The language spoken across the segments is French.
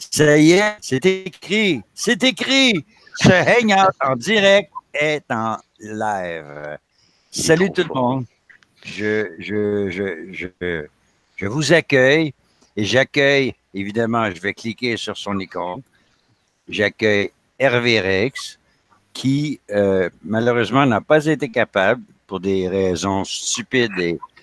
Ça y est, c'est écrit. C'est écrit. Ce hangout en direct est en live. Salut tout le monde. Je vous accueille et j'accueille, évidemment, je vais cliquer sur son icône. J'accueille Hervé Rex qui, malheureusement, n'a pas été capable, pour des raisons stupides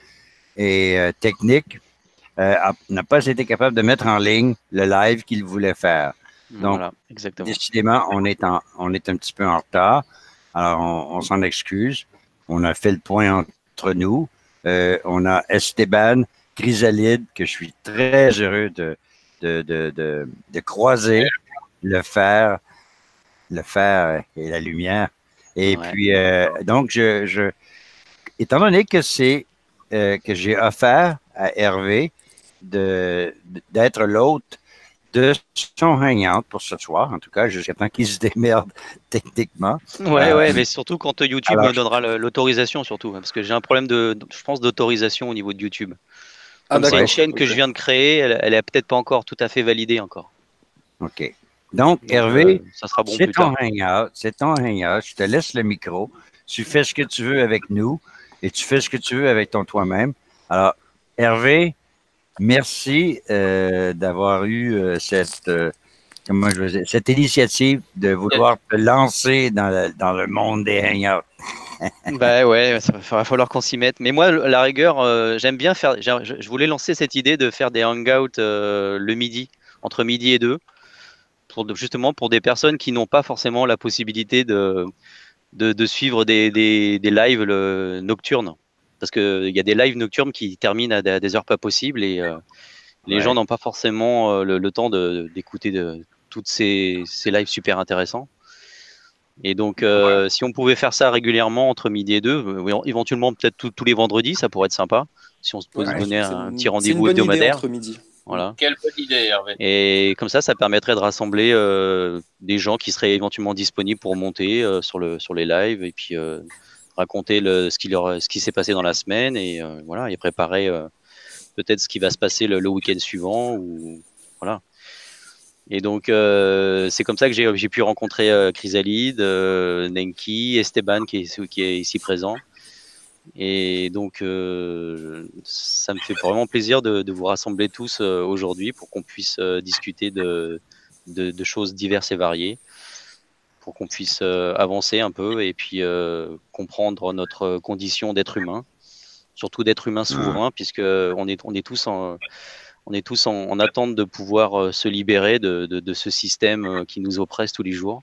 et techniques, n'a pas été capable de mettre en ligne le live qu'il voulait faire. Donc, Voilà, exactement. décidément, on est un petit peu en retard. Alors, on s'en excuse. On a fait le point entre nous. On a Esteban Chrysalide, que je suis très heureux de croiser, le fer et la lumière. Et Ouais. puis, donc, étant donné que que j'ai offert à Hervé d'être l'hôte de son hangout pour ce soir, en tout cas, jusqu'à temps qu'il se démerde techniquement. Ouais, mais surtout quand YouTube Alors, me donnera l'autorisation, surtout, parce que j'ai un problème je pense, d'autorisation au niveau de YouTube. Ah Comme c'est une ouais, d'accord, chaîne que ok. je viens de créer, elle est peut-être pas encore tout à fait validée encore. OK. Donc, Donc, Hervé, ça sera bon c'est plus ton tard. hangout, c'est ton hangout. Je te laisse le micro. Tu fais ce que tu veux avec nous et tu fais ce que tu veux avec ton toi-même. Alors, Hervé, merci d'avoir eu comment je veux dire, cette initiative de vouloir te lancer dans le monde des hangouts. Bah ouais, ça va falloir qu'on s'y mette. Mais moi, la rigueur, j'aime bien faire. Je voulais lancer cette idée de faire des hangouts le midi, entre midi et 2, justement pour des personnes qui n'ont pas forcément la possibilité de suivre des lives nocturnes. Parce qu'il y a des lives nocturnes qui terminent à des heures pas possibles et les gens Ouais. n'ont pas forcément le temps d'écouter toutes ces lives super intéressants. Et donc, si on pouvait faire ça régulièrement entre midi et 2, oui, éventuellement peut-être tous les vendredis, ça pourrait être sympa. Si on se Ouais, Ouais. donnait un petit c'est une rendez-vous bonne idée hebdomadaire. entre midi. Voilà. Quelle bonne idée, Hervé. Et comme ça permettrait de rassembler des gens qui seraient éventuellement disponibles pour monter sur les lives et puis raconter ce qui s'est passé dans la semaine et voilà, et préparer peut-être ce qui va se passer le week-end suivant ou voilà. Et donc c'est comme ça que j'ai pu rencontrer Chrysalide, Nenki, Esteban qui est ici présent. Et donc, ça me fait vraiment plaisir de vous rassembler tous aujourd'hui pour qu'on puisse discuter de choses diverses et variées, pour qu'on puisse avancer un peu et puis comprendre notre condition d'être humain, surtout d'être humain Ah. souverain, puisque on est tous en attente de pouvoir se libérer de ce système qui nous oppresse tous les jours.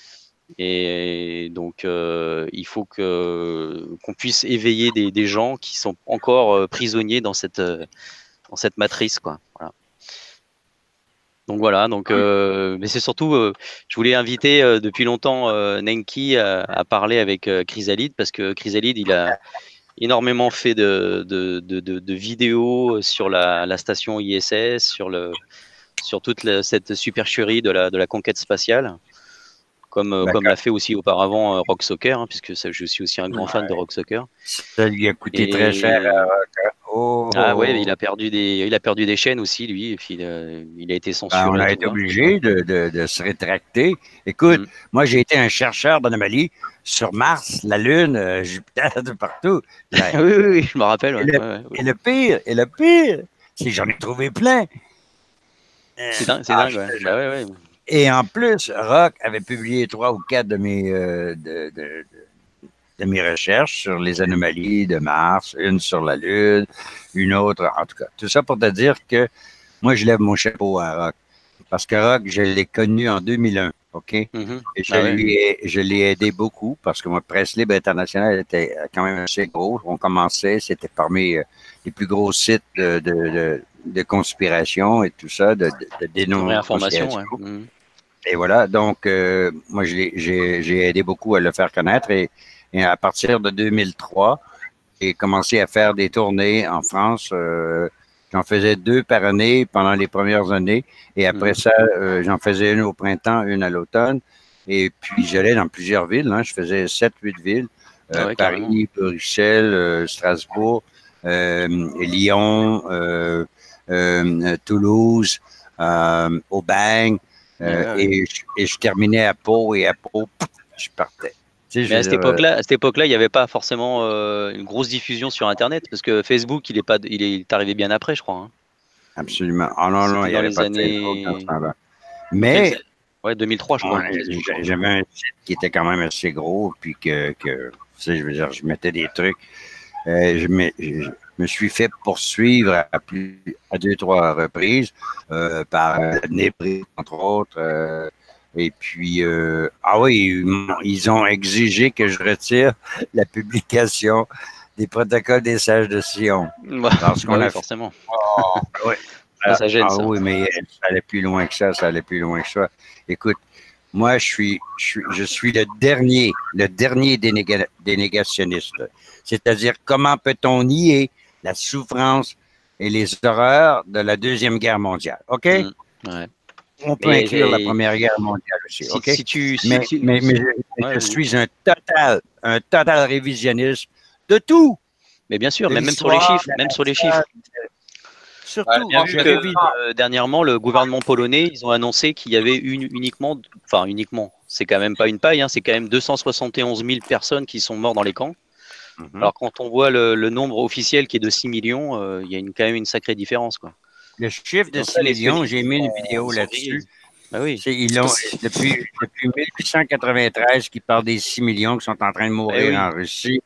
Et donc, il faut qu'on puisse éveiller des gens qui sont encore prisonniers dans cette matrice, quoi. Voilà. Donc voilà. Donc, mais c'est surtout, je voulais inviter depuis longtemps Nenki à parler avec Chrysalide parce que Chrysalide, il a énormément fait de vidéos sur la station ISS, sur toute cette supercherie de la conquête spatiale. Comme l'a D'accord. fait aussi auparavant Rock Soccer, hein, puisque je suis aussi un grand fan de Rock Soccer. Ça lui a coûté très cher à Et Rock, hein? Oh, ah ouais, oh, oh. il a perdu des chaînes aussi, lui, et puis il a été Ben, on censuré et a tout. été Hein. obligé de se rétracter. Écoute, Mm. moi, j'ai été un chercheur d'anomalies sur Mars, la Lune, Jupiter, de partout. Ben, Oui, je me rappelle. Et Ouais, le, ouais, ouais. et le pire, c'est que j'en ai trouvé plein. C'est Ah, dingue, je ouais. te jure. Bah ouais, ouais. Et en plus, Rock avait publié 3 ou 4 de mes recherches sur les anomalies de Mars, une sur la Lune, une autre, en tout cas. Tout ça pour te dire que moi, je lève mon chapeau à Rock. Parce que Rock, je l'ai connu en 2001, OK? Et Mhm. Ah ouais. je l'ai aidé beaucoup parce que moi, Presse Libre Internationale était quand même assez gros. On commençait, c'était parmi les plus gros sites de conspiration et tout ça, de De réinformation, dénonciation. ouais. Mhm. Et voilà, donc, moi, j'ai aidé beaucoup à le faire connaître et à partir de 2003, j'ai commencé à faire des tournées en France. J'en faisais 2 par année pendant les premières années. Et après Mhm. ça, j'en faisais une au printemps, une à l'automne. Et puis, j'allais dans plusieurs villes. Hein. Je faisais 7, 8 villes. Ah ouais, carrément. Paris, Bruxelles, Strasbourg, Lyon, Toulouse. au bang, et je terminais à Pau, et à Pau, je partais. Tu sais, Mais à cette époque-là, il n'y avait pas forcément une grosse diffusion sur Internet, parce que Facebook, il est arrivé bien après, je crois. Hein. absolument. Ah non, non, C'était il n'y dans avait les pas de Facebook dans ce années. temps-là. Quelles Mais Ouais, 2003, je crois. j'avais un site qui était quand même assez gros, puis tu sais, je veux dire, je mettais des trucs. Je me suis fait poursuivre à deux, trois reprises par Nébri, entre autres. Et puis, ah oui, ils ont exigé que je retire la publication des protocoles des sages de Sion. Bah, Parce qu'on oui, a forcément. ouais. Ça gêne, Ah ça. oui, mais ça allait plus loin que ça, ça allait plus loin que ça. Écoute, moi, je suis le dernier des négationnistes. C'est-à-dire, comment peut-on nier la souffrance et les horreurs de la Deuxième Guerre mondiale? OK? Ouais. On peut inclure la Première Guerre mondiale aussi, OK? Mais je suis un total révisionniste de tout. Mais bien sûr, De même sur les chiffres, même sur les chiffres. Surtout, bien vu que dernièrement, le gouvernement polonais, ils ont annoncé qu'il y avait uniquement, c'est quand même pas une paille, hein, c'est quand même 271 000 personnes qui sont mortes dans les camps. Alors quand on voit le nombre officiel qui est de 6 millions, il y a quand même une sacrée différence, quoi. Le chiffre de 6 millions, j'ai mis une vidéo là-dessus. Ben oui. Ils l'ont depuis 1893 qu'ils parlent des 6 millions qui sont en train de mourir en Russie.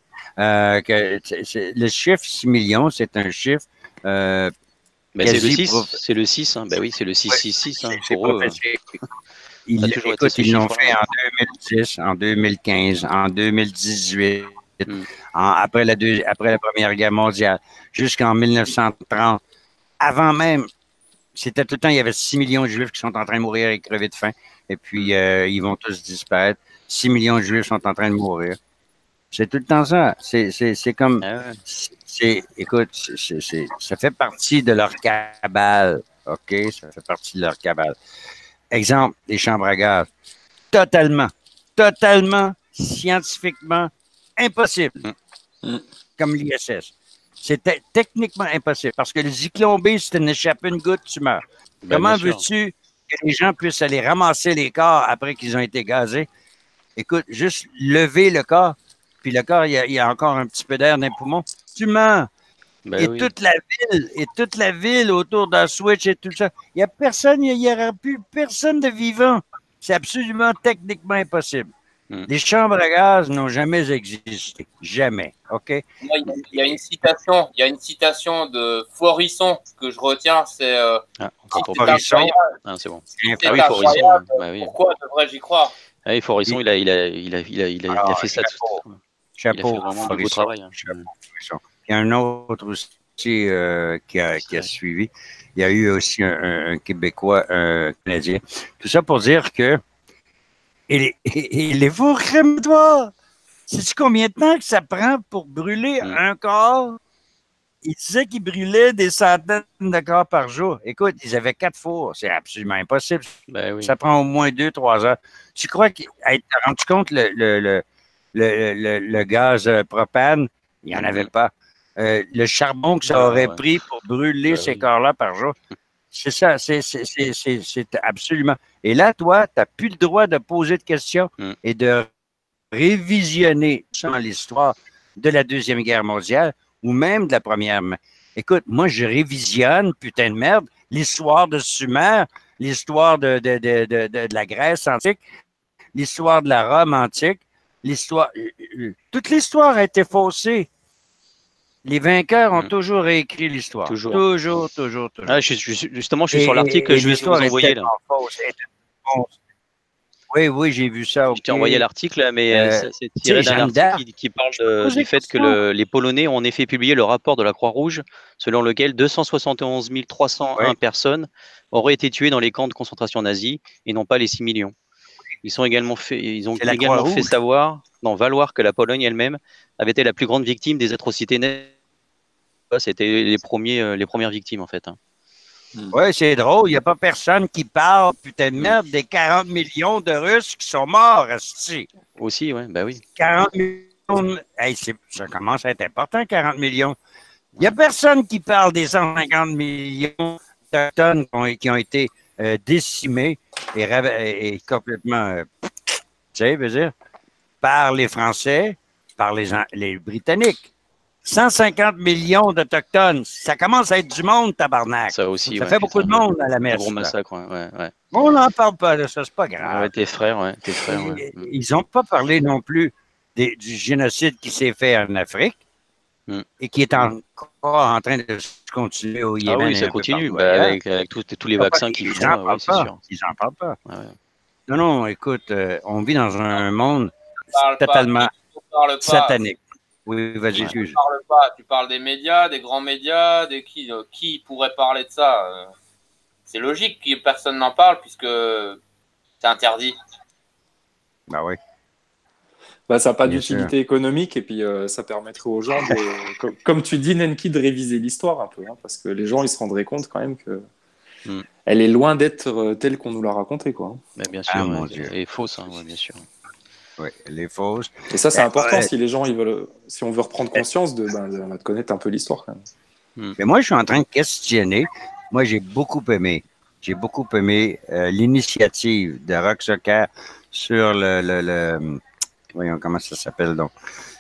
Le chiffre 6 millions, c'est un chiffre c'est le 6, c'est le 6, hein. Ben oui, c'est le 666 hein, pour eux. Ils l'ont fait en 2010, en 2015, en 2018, après la Première Guerre mondiale, jusqu'en 1930. Avant même, c'était tout le temps, il y avait 6 millions de Juifs qui sont en train de mourir et crever de faim. Et puis, ils vont tous disparaître. 6 millions de Juifs sont en train de mourir. C'est tout le temps ça. C'est comme... Écoute, ça fait partie de leur cabale. OK? Ça fait partie de leur cabale. Exemple, les chambres à gaz. Totalement, scientifiquement impossible. Comme l'ISS. C'était techniquement impossible. Parce que le Zyklon B, si tu n'échappes une goutte, tu meurs. Comment veux-tu que les gens puissent aller ramasser les corps après qu'ils ont été gazés? Écoute, juste lever le corps, puis le corps, il y a encore un petit peu d'air dans les poumons. Tu meurs. Toute la ville autour d'Auschwitz et tout ça. Il n'y a personne, il n'y aura plus personne de vivant. C'est absolument techniquement impossible. Les chambres à gaz n'ont jamais existé. Jamais. OK? Il y a une citation de Forisson que je retiens, c'est Forisson. C'est bon. Forisson. Pourquoi devrais-je y croire? Forisson, il a fait ça. Chapeau. Il a fait vraiment du beau travail. Il y a un autre aussi qui a suivi. Il y a eu aussi un Québécois, un Canadien. Tout ça pour dire que les fours crématoires, sais-tu combien de temps que ça prend pour brûler un corps? Il disait qu'ils brûlaient des centaines de corps par jour. Écoute, ils avaient 4 fours. C'est absolument impossible. Ça prend au moins 2-3 heures. Tu crois qu'à être rendu compte le gaz propane, il n'y en avait pas. Le charbon que ça aurait pris pour brûler ces corps-là par jour. C'est ça, c'est absolument. Et là, toi, tu n'as plus le droit de poser de questions et de révisionner dans l'histoire de la Deuxième Guerre mondiale ou même de la Première. Écoute, moi, je révisionne, putain de merde, l'histoire de Sumer, l'histoire de la Grèce antique, l'histoire de la Rome antique, toute l'histoire a été faussée. Les vainqueurs ont toujours réécrit l'histoire. Toujours. Justement, je suis sur l'article que je vais vous envoyer là. Oui, j'ai vu ça. Je t'ai envoyé l'article, mais c'est tiré d'un article qui parle du fait que les Polonais ont en effet publié le rapport de la Croix-Rouge, selon lequel 271 301 personnes auraient été tuées dans les camps de concentration nazis et non pas les 6 millions. Ils ont également fait valoir que la Pologne elle-même avait été la plus grande victime des atrocités nazies. C'était les premières victimes, en fait. Oui, c'est drôle. Il n'y a pas personne qui parle, putain de merde, des 40 millions de Russes qui sont morts. Aussi, oui, ben oui. 40 millions. Hey, ça commence à être important, 40 millions. Il n'y a personne qui parle des 150 millions d'autochtones qui ont été décimée et complètement, tu sais, veux dire, par les Français, par les Britanniques. 150 millions d'Autochtones. Ça commence à être du monde, tabarnak. Ça aussi, Ça ouais, fait beaucoup de putain, monde à la un messe. gros là. massacre, ouais. On n'en parle pas de ça, c'est pas Ouais, grave. tes frères, ouais. Ils n'ont pas parlé non plus du génocide qui s'est fait en Afrique et qui est encore en train de se continuer au Ah Yémen oui, et ça un peu continue. partout Bah, ailleurs. avec tous les vaccins qu'ils Ils font, n'en ouais, parlent c'est pas. sûr. Ils n'en parlent pas. Ouais. Non, écoute, on vit dans un monde Parle totalement pas, parle pas. satanique. Oui, vas-y, Ouais. excuse. Parle pas. Tu parles des médias, des grands médias, qui pourrait parler de ça C'est logique que personne n'en parle puisque c'est interdit. Ben oui. Bah, ça n'a pas Bien d'utilité économique et puis ça permettrait aux gens, comme tu dis, Nenki, de réviser l'histoire un peu, hein, parce que les gens ils se rendraient compte quand même que elle est loin d'être telle qu'on nous l'a racontée, quoi. Mais bien sûr, Ah, mon Dieu. et fausse, hein, ouais, bien sûr. Oui, les fausses. Et ça, c'est important ouais. si les gens ils veulent, si on veut reprendre conscience de connaître un peu l'histoire quand même. Mais moi, je suis en train de questionner. Moi, j'ai beaucoup aimé l'initiative de Rock Soccer sur voyons, comment ça s'appelle donc?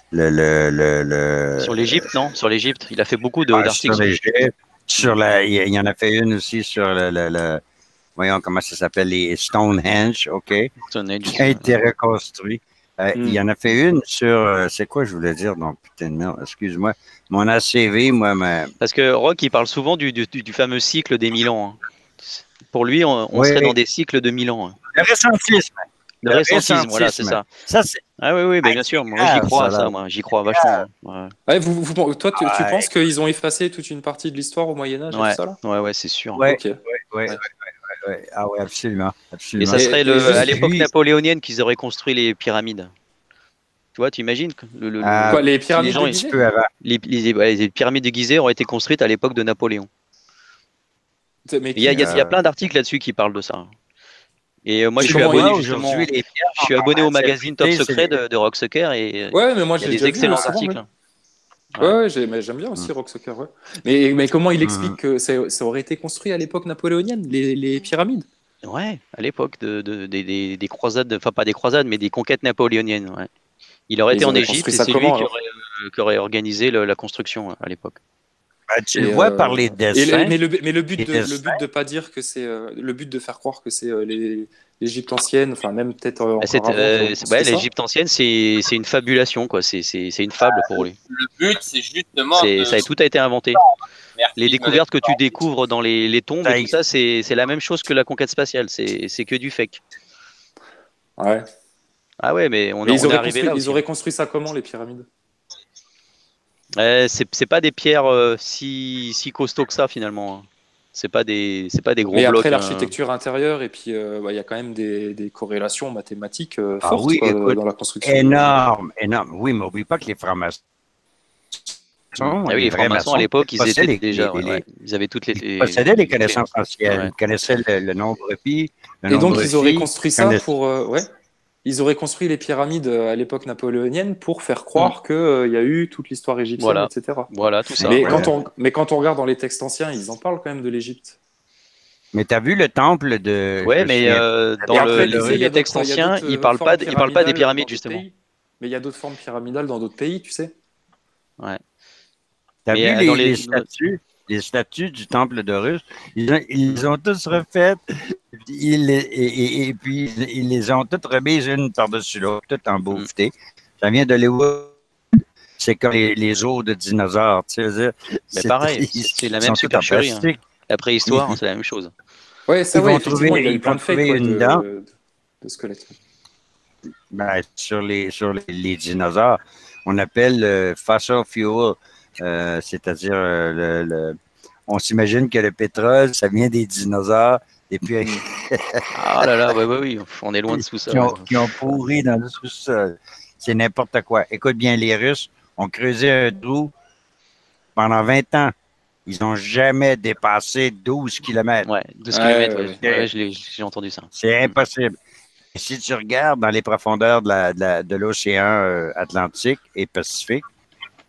Sur l'Égypte, non? Sur l'Égypte. Il a fait beaucoup d'articles. Sur l'Égypte, il y en a fait une aussi sur voyons, comment ça s'appelle? Les Stonehenge, OK? Stonehenge, Qui a été reconstruit. Il y en a fait une sur, c'est quoi je voulais dire? Donc, putain de merde, excuse-moi. Mon ACV, moi, Parce que Rock, il parle souvent du fameux cycle des 1000 ans. Hein. Pour lui, on Oui. serait dans des cycles de 1000 ans. Hein. Le récentisme. Le récentisme, voilà, c'est ça. Ça, c'est. Ah oui, bien sûr. Moi, j'y crois à ça, moi. J'y crois vachement. Ouais, Ouais, toi, tu penses qu'ils ont effacé toute une partie de l'histoire au Moyen-Âge et tout ça, là? ouais, c'est sûr. Ouais, Ok. ouais. Ah ouais, absolument. Et ça serait à l'époque napoléonienne qu'ils auraient construit les pyramides. Tu vois, tu imagines Quoi, les pyramides de Gizeh? les pyramides de Gizeh auraient été construites à l'époque de Napoléon. Mais Il y a plein d'articles là-dessus qui parlent de ça. Et moi, je suis abonné justement. Je suis abonné au magazine Top Secret de Rock Soccer et ouais, mais moi, il y a j'ai des excellents souvent, articles. Ouais, j'aime bien aussi Rock Soccer. Ouais. Mais comment il explique que ça aurait été construit à l'époque napoléonienne, les pyramides? Ouais, à l'époque des croisades, enfin pas des croisades, mais des conquêtes napoléoniennes. Ouais. Il aurait été en Égypte et c'est lui qui aurait organisé la construction à l'époque. Tu le vois par les dessins. Mais le but de pas dire que c'est le but de faire croire que c'est l'Égypte ancienne, enfin même peut-être encore avant. L'Égypte ancienne, c'est une fabulation, quoi. C'est une fable pour lui. Le but, c'est justement. Tout a été inventé. Merci, les découvertes que tu découvres dans les tombes et tout ça, c'est la même chose que la conquête spatiale. C'est que du fake. Ouais. Ah ouais, mais on est arrivé là. Ils auraient construit ça comment, les pyramides? C'est pas des pierres si costauds que ça finalement. C'est pas des gros blocs. Mais après l'architecture intérieure et puis il y a quand même des corrélations mathématiques fortes dans la construction. Énorme. Oui, mais n'oublie pas que les francs-maçons. Les francs-maçons à l'époque, ils étaient déjà. Ils avaient toutes les. Ils possédaient les connaissances anciennes. Ils connaissaient le nombre pi. Et donc ils auraient construit ça pour. Ils auraient construit les pyramides à l'époque napoléonienne pour faire croire qu'il y a eu toute l'histoire égyptienne, etc. Voilà, tout ça. Mais quand on regarde dans les textes anciens, ils en parlent quand même de l'Égypte. Mais tu as vu le temple de. Ouais, mais dans les textes anciens, ils parlent pas des pyramides, justement. Mais il y a d'autres formes pyramidales dans d'autres pays, tu sais. Ouais. Tu as vu les statues du temple de Russe? Ils ont tous refaites. Et puis, ils les ont toutes remises une par-dessus l'autre, toutes en beauté. Ça vient d'Hollywood. C'est comme les os de dinosaures. Tu sais, mais pareil, c'est la même supercherie. Hein. La préhistoire, c'est la même chose. Ouais, ça va, effectivement, il y a eu plein de faits de squelettes. Ben, sur les dinosaures, on appelle fossil fuel, c'est-à-dire on s'imagine que le pétrole, ça vient des dinosaures. Et puis, ah là là, oui, on est loin de tout ça. Qui ont pourri dans le sous-sol. C'est n'importe quoi. Écoute bien, les Russes ont creusé un trou pendant 20 ans. Ils n'ont jamais dépassé 12 km. Ouais, 12 km, j'ai entendu ça. C'est impossible. Et si tu regardes dans les profondeurs de l'océan Atlantique et Pacifique,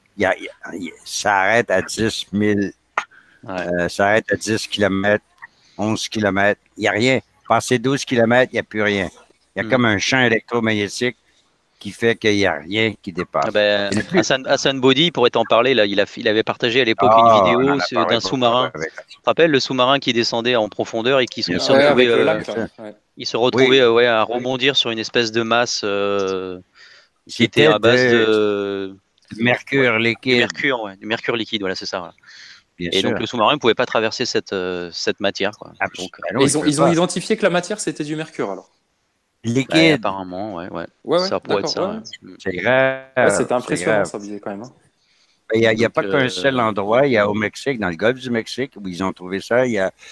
ça arrête à 10 000. Ça arrête à 10 km. 11 km, il n'y a rien. Passé 12 km, il n'y a plus rien. Il y a comme un champ électromagnétique qui fait qu'il n'y a rien qui dépasse. Ah ben, Hassan Body pourrait t'en parler. Là, il avait partagé à l'époque une on vidéo en a parlé d'un sous-marin. avec- Tu te rappelles le sous-marin qui descendait en profondeur et qui se Bien sûr. retrouvait, avec le lac, là. Ouais. il se retrouvait Oui. à rebondir sur une espèce de masse qui était C'était à base de mercure liquide. du mercure liquide. Voilà, c'est ça. Voilà. Bien Et sûr. donc le sous-marin ne pouvait pas traverser cette matière. Quoi. Absolument. Donc, Ben non, Et il peut ils ont pas. identifié que la matière, c'était du mercure, alors. Liquide, apparemment, ouais. Ouais, Ça pourrait être d'accord, ça. ouais. Ouais. c'est grave. Ouais, c'était c'est impressionnant, grave. ça disait quand même. Hein. Il n'y a, Donc, pas qu'un seul endroit. Il y a au Mexique, dans le golfe du Mexique, où ils ont trouvé ça.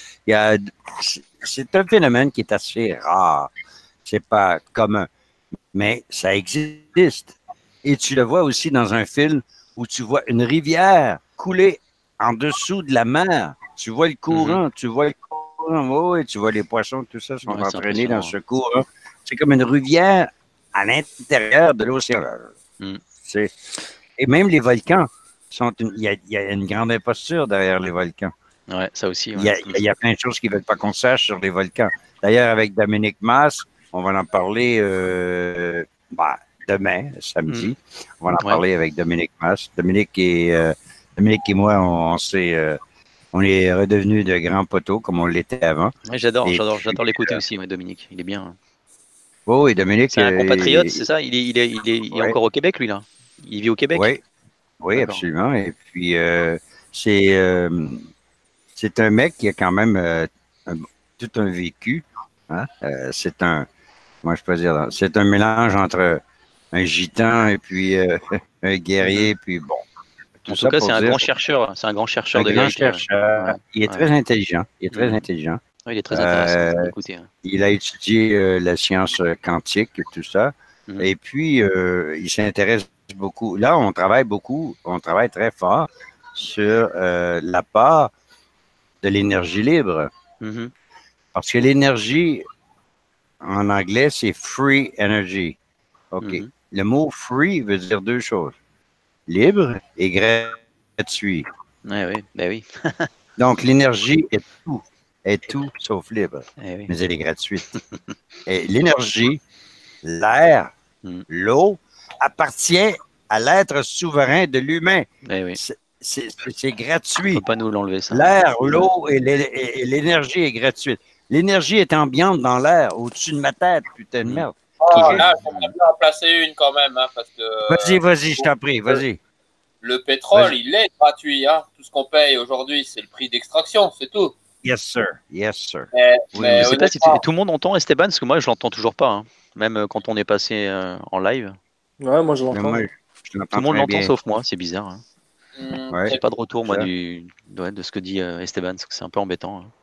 C'est un phénomène qui est assez rare. C'est pas commun, mais ça existe. Et tu le vois aussi dans un film où tu vois une rivière couler en dessous de la mer. Tu vois le courant, oh, et tu vois les poissons, tout ça sont Ouais, c'est entraînés dans impressionnant. ce courant. C'est comme une rivière à l'intérieur de l'océan. Mm. Et même les volcans, il y a une grande imposture derrière les volcans. Ouais, ça aussi. Il y a plein de choses qu'ils ne veulent pas qu'on sache sur les volcans. D'ailleurs, avec Dominique Mas, on va en parler demain, samedi. On va en parler avec Dominique Mas. Dominique et moi, on est redevenus de grands poteaux comme on l'était avant. Ouais, j'adore l'écouter aussi, Dominique. Il est bien. Oh, et Dominique. C'est un compatriote, c'est ça? Il est encore au Québec, lui, là? Il vit au Québec? Oui, absolument. Et puis, c'est un mec qui a quand même tout un vécu. Hein? Moi, je peux dire, c'est un mélange entre un gitan et puis un guerrier, puis bon. En tout cas, c'est un grand chercheur. C'est un grand chercheur de vérité. Chercheur. Il est très intelligent. Il est très intelligent. Ouais, il est très intéressant d'écouter. Il a étudié la science quantique et tout ça. Et puis, il s'intéresse beaucoup. Là, on travaille très fort sur la part de l'énergie libre. Parce que l'énergie, en anglais, c'est free energy. OK. Le mot free veut dire deux choses. Libre et gratuit. Oui. Donc, l'énergie est tout sauf libre. Mais elle est gratuite. Et l'énergie, l'air, l'eau, appartient à l'être souverain de l'humain. C'est gratuit. On ne peut pas nous l'enlever, ça. L'air, l'eau et l'énergie est gratuite. L'énergie est ambiante dans l'air, au-dessus de ma tête, putain de merde. Là, j'aimerais bien en placer une quand même, hein, parce que... Vas-y, je t'en prie, vas-y. Le pétrole, il est gratuit. Hein. Tout ce qu'on paye aujourd'hui, c'est le prix d'extraction, c'est tout. Yes, sir. Yes, sir. Je sais pas si tout le monde entend Esteban, parce que moi, je l'entends toujours pas. Hein. Même quand on est passé en live. Ouais, moi, je l'entends. Tout le monde l'entend sauf moi, c'est bizarre. Hein. J'ai pas de retour, moi, de ce que dit Esteban, parce que c'est un peu embêtant. Hein.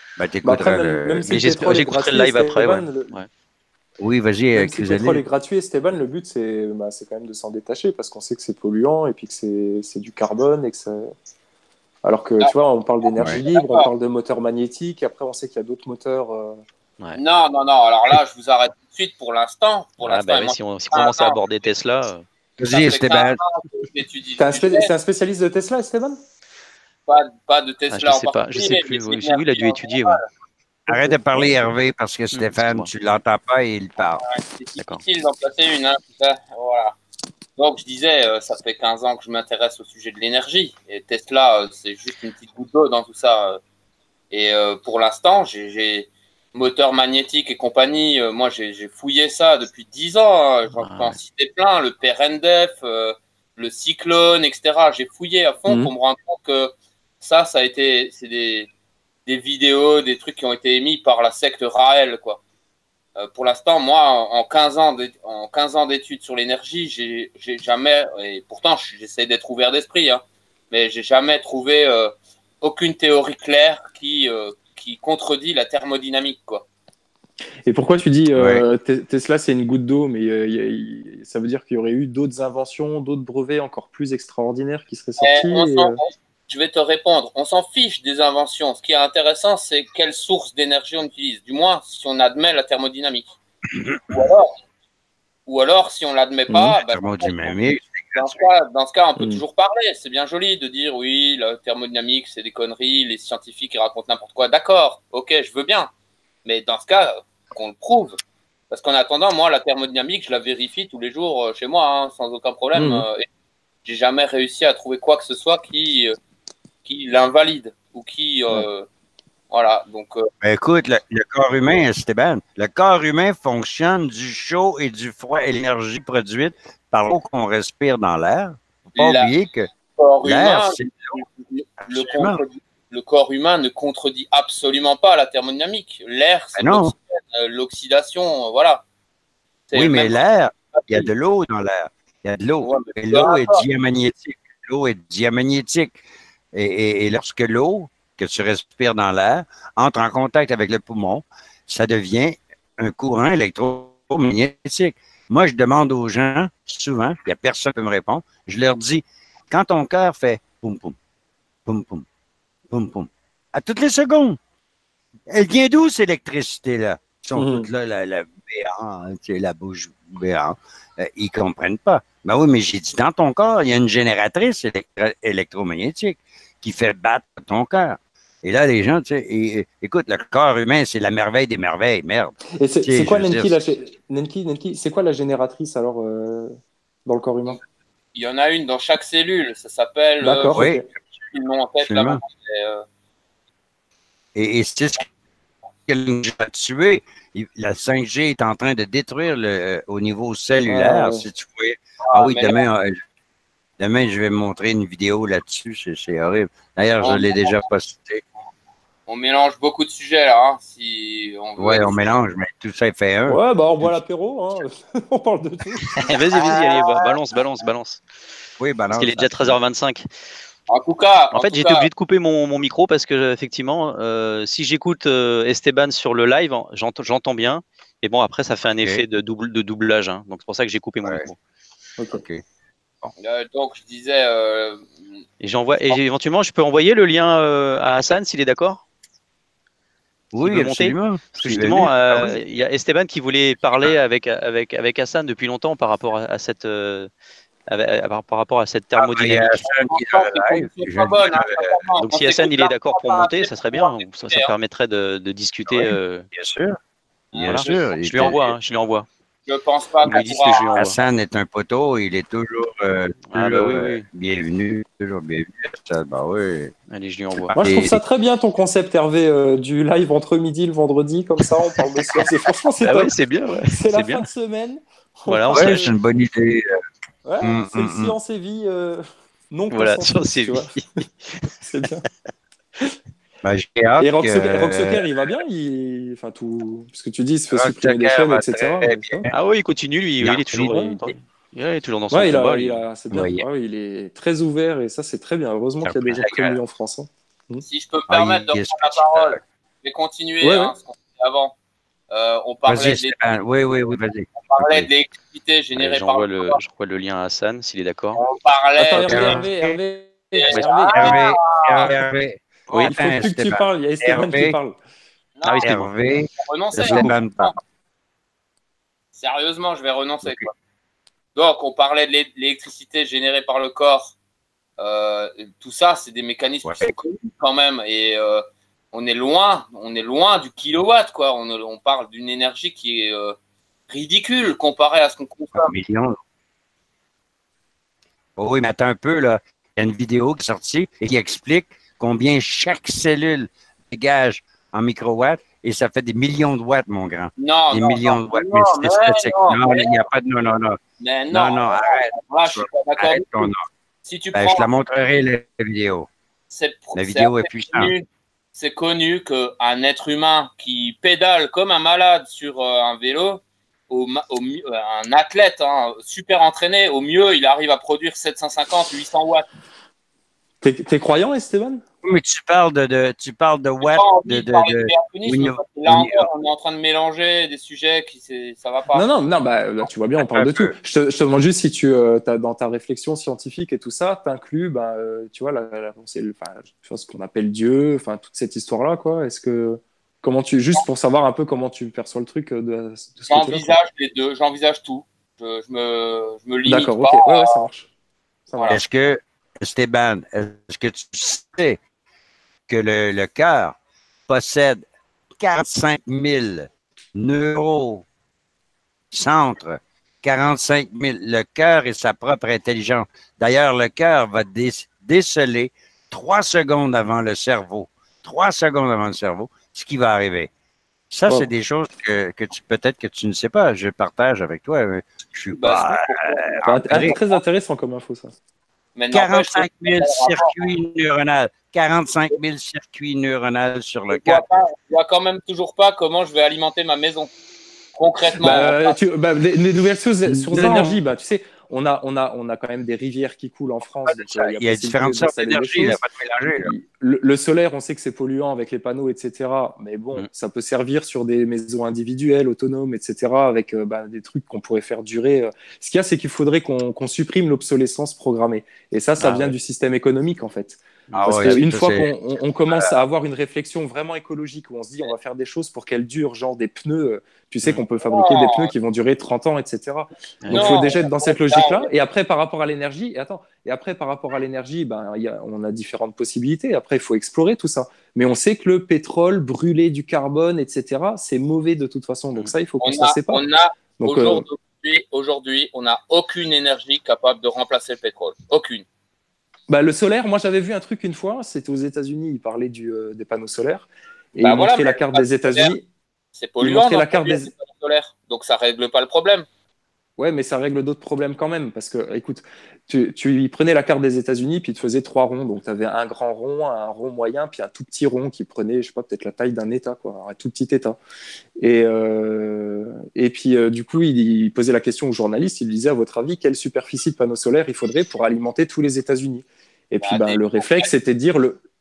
Même si j'écouterai le live après. Oui, vas-y. Même si le pétrole est gratuit, Esteban, le but, c'est quand même de s'en détacher, parce qu'on sait que c'est polluant, et puis que c'est du carbone, et que c'est... Alors que, tu vois, on parle d'énergie libre, on parle de moteurs magnétiques, après, on sait qu'il y a d'autres moteurs... Non, alors là, je vous arrête tout de suite pour l'instant. Si on commence à aborder Tesla... Vas-y, Esteban. C'est un spécialiste de Tesla, Esteban? Pas de Tesla en particulier. Je sais plus. Oui, il a dû étudier. Ouais. Arrête de parler, Hervé, parce que Stéphane, tu l'entends pas et il parle. C'est difficile d'en placer une. Hein, voilà. Donc, je disais, ça fait 15 ans que je m'intéresse au sujet de l'énergie. Et Tesla, c'est juste une petite goutte d'eau dans tout ça. Et pour l'instant, j'ai moteur magnétique et compagnie. Moi, j'ai fouillé ça depuis 10 ans. Hein. J'en peux en citer plein. Le PRNDF, le Cyclone, etc. J'ai fouillé à fond pour me rendre compte que ça a été... C'est des vidéos, des trucs qui ont été émis par la secte Raël, quoi. Pour l'instant, moi, en 15 ans d'études sur l'énergie, j'ai jamais, et pourtant j'essaie d'être ouvert d'esprit, hein, mais j'ai jamais trouvé aucune théorie claire qui contredit la thermodynamique, quoi. Et pourquoi tu dis Tesla c'est une goutte d'eau, mais ça veut dire qu'il y aurait eu d'autres inventions, d'autres brevets encore plus extraordinaires qui seraient sortis Je vais te répondre. On s'en fiche des inventions. Ce qui est intéressant, c'est quelle source d'énergie on utilise. Du moins, si on admet la thermodynamique. Ou alors si on ne l'admet pas... thermodynamique, c'est dans ce cas, on peut toujours parler. C'est bien joli de dire oui, la thermodynamique, c'est des conneries, les scientifiques ils racontent n'importe quoi. D'accord, ok, je veux bien. Mais dans ce cas, qu'on le prouve. Parce qu'en attendant, moi, la thermodynamique, je la vérifie tous les jours chez moi, hein, sans aucun problème. Et j'ai jamais réussi à trouver quoi que ce soit qui l'invalide ou qui. Voilà. Donc. Écoute, le corps humain, Esteban, le corps humain fonctionne du chaud et du froid et l'énergie produite par l'eau qu'on respire dans l'air. Faut pas oublier que l'air, c'est le corps humain ne contredit absolument pas la thermodynamique. L'air, c'est l'oxydation, voilà. Oui, mais l'air, il y a de l'eau dans l'air. Il y a de l'eau. Ouais, et l'eau est diamagnétique. L'eau est diamagnétique. Et lorsque l'eau que tu respires dans l'air entre en contact avec le poumon, ça devient un courant électromagnétique. Moi, je demande aux gens, souvent, il n'y a personne qui peut me répondre, je leur dis, quand ton cœur fait poum, poum, poum, poum, poum, poum, à toutes les secondes, elle vient d'où cette électricité-là? Ils sont toutes là, la béant, la bouche béante. Ils ne comprennent pas. Ben oui, mais j'ai dit, dans ton corps, il y a une génératrice électromagnétique qui fait battre ton cœur. Et là, les gens, tu sais, écoute, le corps humain, c'est la merveille des merveilles, merde. Et c'est quoi, Nenki, c'est quoi la génératrice, alors, dans le corps humain? Il y en a une dans chaque cellule, ça s'appelle... D'accord, oui. En tête, là, et c'est ce qui a tué. La 5G est en train de détruire au niveau cellulaire, si tu voulais. Ah oui, demain, je vais montrer une vidéo là-dessus, c'est horrible. D'ailleurs, je l'ai déjà posté. On mélange beaucoup de sujets, là. Hein, on mélange, mais tout ça fait un. Ouais, bah on boit l'apéro, hein. On parle de tout. Vas-y, allez, balance. Oui, balance. Parce qu'il est déjà 13h25. En tout cas, en fait, j'étais obligé de couper mon micro parce que effectivement, si j'écoute Esteban sur le live, j'entends bien. Et bon, après, ça fait un effet de doublage. Hein. Donc, c'est pour ça que j'ai coupé mon micro. Ok. Donc, je disais. Et éventuellement, je peux envoyer le lien à Hassan s'il est d'accord. Oui, absolument. Parce que justement, il y a Esteban qui voulait parler avec Hassan depuis longtemps par rapport à cette. Par rapport à cette thermodynamique. Donc si Hassan il est d'accord pour monter, ça serait bien. Ça permettrait de discuter. Bien sûr. Bien sûr. Je lui envoie. Je pense pas que Hassan est un poteau, il est toujours, bienvenu. Toujours bienvenu. Bah oui. Allez, je lui envoie. Moi, je trouve ça très bien ton concept, Hervé, du live entre midi le vendredi, comme ça, on parle de ça. Franchement, c'est top. C'est bien. C'est la fin de semaine. Voilà, c'est une bonne idée. Ouais, c'est le Science et Vie non voilà, Science et Vie. C'est bien. Bah, j'ai hâte et Rocksocker, il va bien, enfin tout, parce que tu dis, il se fait supprimer des chaînes, etc. Ah oui, il continue, lui, il est toujours dans son combat. Il est très ouvert et ça, c'est très bien. Heureusement qu'il y a des gens comme lui en France. Si je peux me permettre de prendre la parole, je vais continuer ce qu'on disait avant. On parlait de l'électricité générée par le corps. J'envoie le lien à Hassan, s'il est d'accord. On parlait Hervé. Oui, il faut plus que tu parles, il y a Esteban qui parle. Non, Hervé, sérieusement, je vais renoncer. Quoi. Donc, on parlait de l'électricité générée par le corps. Tout ça, c'est des mécanismes qui sont connus quand même. Et on est loin du kilowatt. Quoi. On parle d'une énergie qui est ridicule comparée à ce qu'on consomme. Oh oui, mais attends un peu, là. Il y a une vidéo qui est sortie et qui explique combien chaque cellule dégage en microwatts, et ça fait des millions de watts, mon grand. Des millions de watts. Mais c'est statique. Non, il n'y a pas de... Non. Non, arrête. Là, je suis pas d'accord. Arrête ton nom. Si tu je te la montrerai, la vidéo. La vidéo est puissante. C'est connu qu'un être humain qui pédale comme un malade sur un vélo, un athlète super entraîné, au mieux, il arrive à produire 750-800 watts. T'es croyant, Esteban? Mais tu parles de watts. Là encore, on est en train de mélanger des sujets ça va pas. Non, bah, tu vois bien, on parle de tout. Je te demande juste si dans ta réflexion scientifique et tout ça, t'inclus, tu vois, ce qu'on appelle Dieu, enfin, toute cette histoire-là, quoi. Juste pour savoir un peu comment tu perçois le truc de ce côté-là. J'envisage les deux, j'envisage tout. Je me limite pas. D'accord, ok, ouais, ça marche. Voilà. Est-ce que, Esteban, est-ce que tu sais que le cœur possède 45 000 neurocentres, 45 000. Le cœur est sa propre intelligence. D'ailleurs, le cœur va déceler 3 secondes avant le cerveau. 3 secondes avant le cerveau, ce qui va arriver. Ça, c'est des choses que peut-être que tu ne sais pas. Je partage avec toi. Je suis pas très intéressant comme info, ça. 45 000 circuits neuronaux. 45 000 circuits neuronaux sur le cœur. Je vois quand même toujours pas comment je vais alimenter ma maison. Concrètement. Les nouvelles choses sur l'énergie, tu sais, on a quand même des rivières qui coulent en France. Il y a différentes sortes d'énergie, il n'y a pas de mélanger. Le solaire, on sait que c'est polluant avec les panneaux, etc. Mais bon, ça peut servir sur des maisons individuelles, autonomes, etc. avec des trucs qu'on pourrait faire durer. Ce qu'il y a, c'est qu'il faudrait qu'on supprime l'obsolescence programmée. Et ça vient du système économique, en fait. Parce qu'une fois qu'on commence à avoir une réflexion vraiment écologique, où on se dit on va faire des choses pour qu'elles durent, genre des pneus, tu sais qu'on peut fabriquer des pneus qui vont durer 30 ans, etc. Donc il faut déjà être dans cette logique-là. Et après, par rapport à l'énergie, on a différentes possibilités. Après, il faut explorer tout ça. Mais on sait que le pétrole, brûler du carbone, etc., c'est mauvais de toute façon. Donc ça, il faut qu'on s'en sépare. Aujourd'hui, on n'a aucune énergie capable de remplacer le pétrole. Aucune. Le solaire, moi j'avais vu un truc une fois, c'était aux États-Unis, ils parlaient des panneaux solaires et ils montraient la carte des États-Unis. C'est polluant, la carte des panneaux solaires, donc ça règle pas le problème. Ouais, mais ça règle d'autres problèmes quand même, parce que, écoute, tu prenais la carte des États-Unis, puis il te faisait 3 ronds, donc tu avais un grand rond, un rond moyen, puis un tout petit rond qui prenait, je sais pas, peut-être la taille d'un État, quoi, un tout petit État. Et puis, du coup, il posait la question aux journalistes, il disait, à votre avis, quelle superficie de panneaux solaires il faudrait pour alimenter tous les États-Unis? Et puis, le réflexe, c'était de dire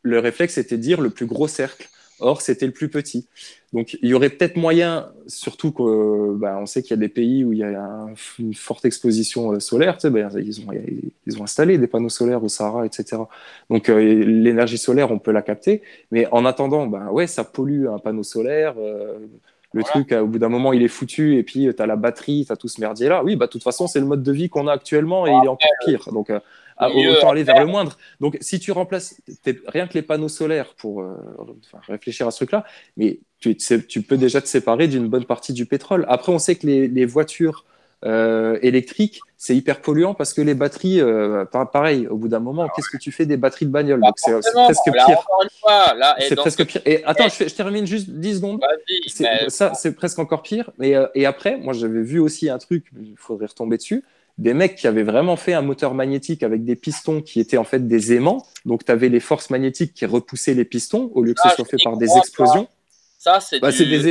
le plus gros cercle. Or, c'était le plus petit. Donc, il y aurait peut-être moyen, surtout qu'on sait qu'il y a des pays où il y a une forte exposition solaire, tu sais, ils ont installé des panneaux solaires au Sahara, etc. Donc, l'énergie solaire, on peut la capter. Mais en attendant, ça pollue un panneau solaire. Le truc, au bout d'un moment, il est foutu. Et puis, tu as la batterie, tu as tout ce merdier-là. Oui, de toute façon, c'est le mode de vie qu'on a actuellement et il est encore pire. Donc, autant aller vers le moindre. Donc, si tu remplaces rien que les panneaux solaires pour réfléchir à ce truc-là, mais tu peux déjà te séparer d'une bonne partie du pétrole. Après, on sait que les voitures électriques, c'est hyper polluant parce que les batteries, pareil, au bout d'un moment, qu'est-ce que tu fais des batteries de bagnole? Donc, c'est presque pire. C'est presque pire. Et attends, je termine juste 10 secondes. Ça, c'est presque encore pire. Et après, moi, j'avais vu aussi un truc, il faudrait retomber dessus. Des mecs qui avaient vraiment fait un moteur magnétique avec des pistons qui étaient en fait des aimants. Donc, tu avais les forces magnétiques qui repoussaient les pistons au lieu que ce soit fait par des explosions. Ça, c'est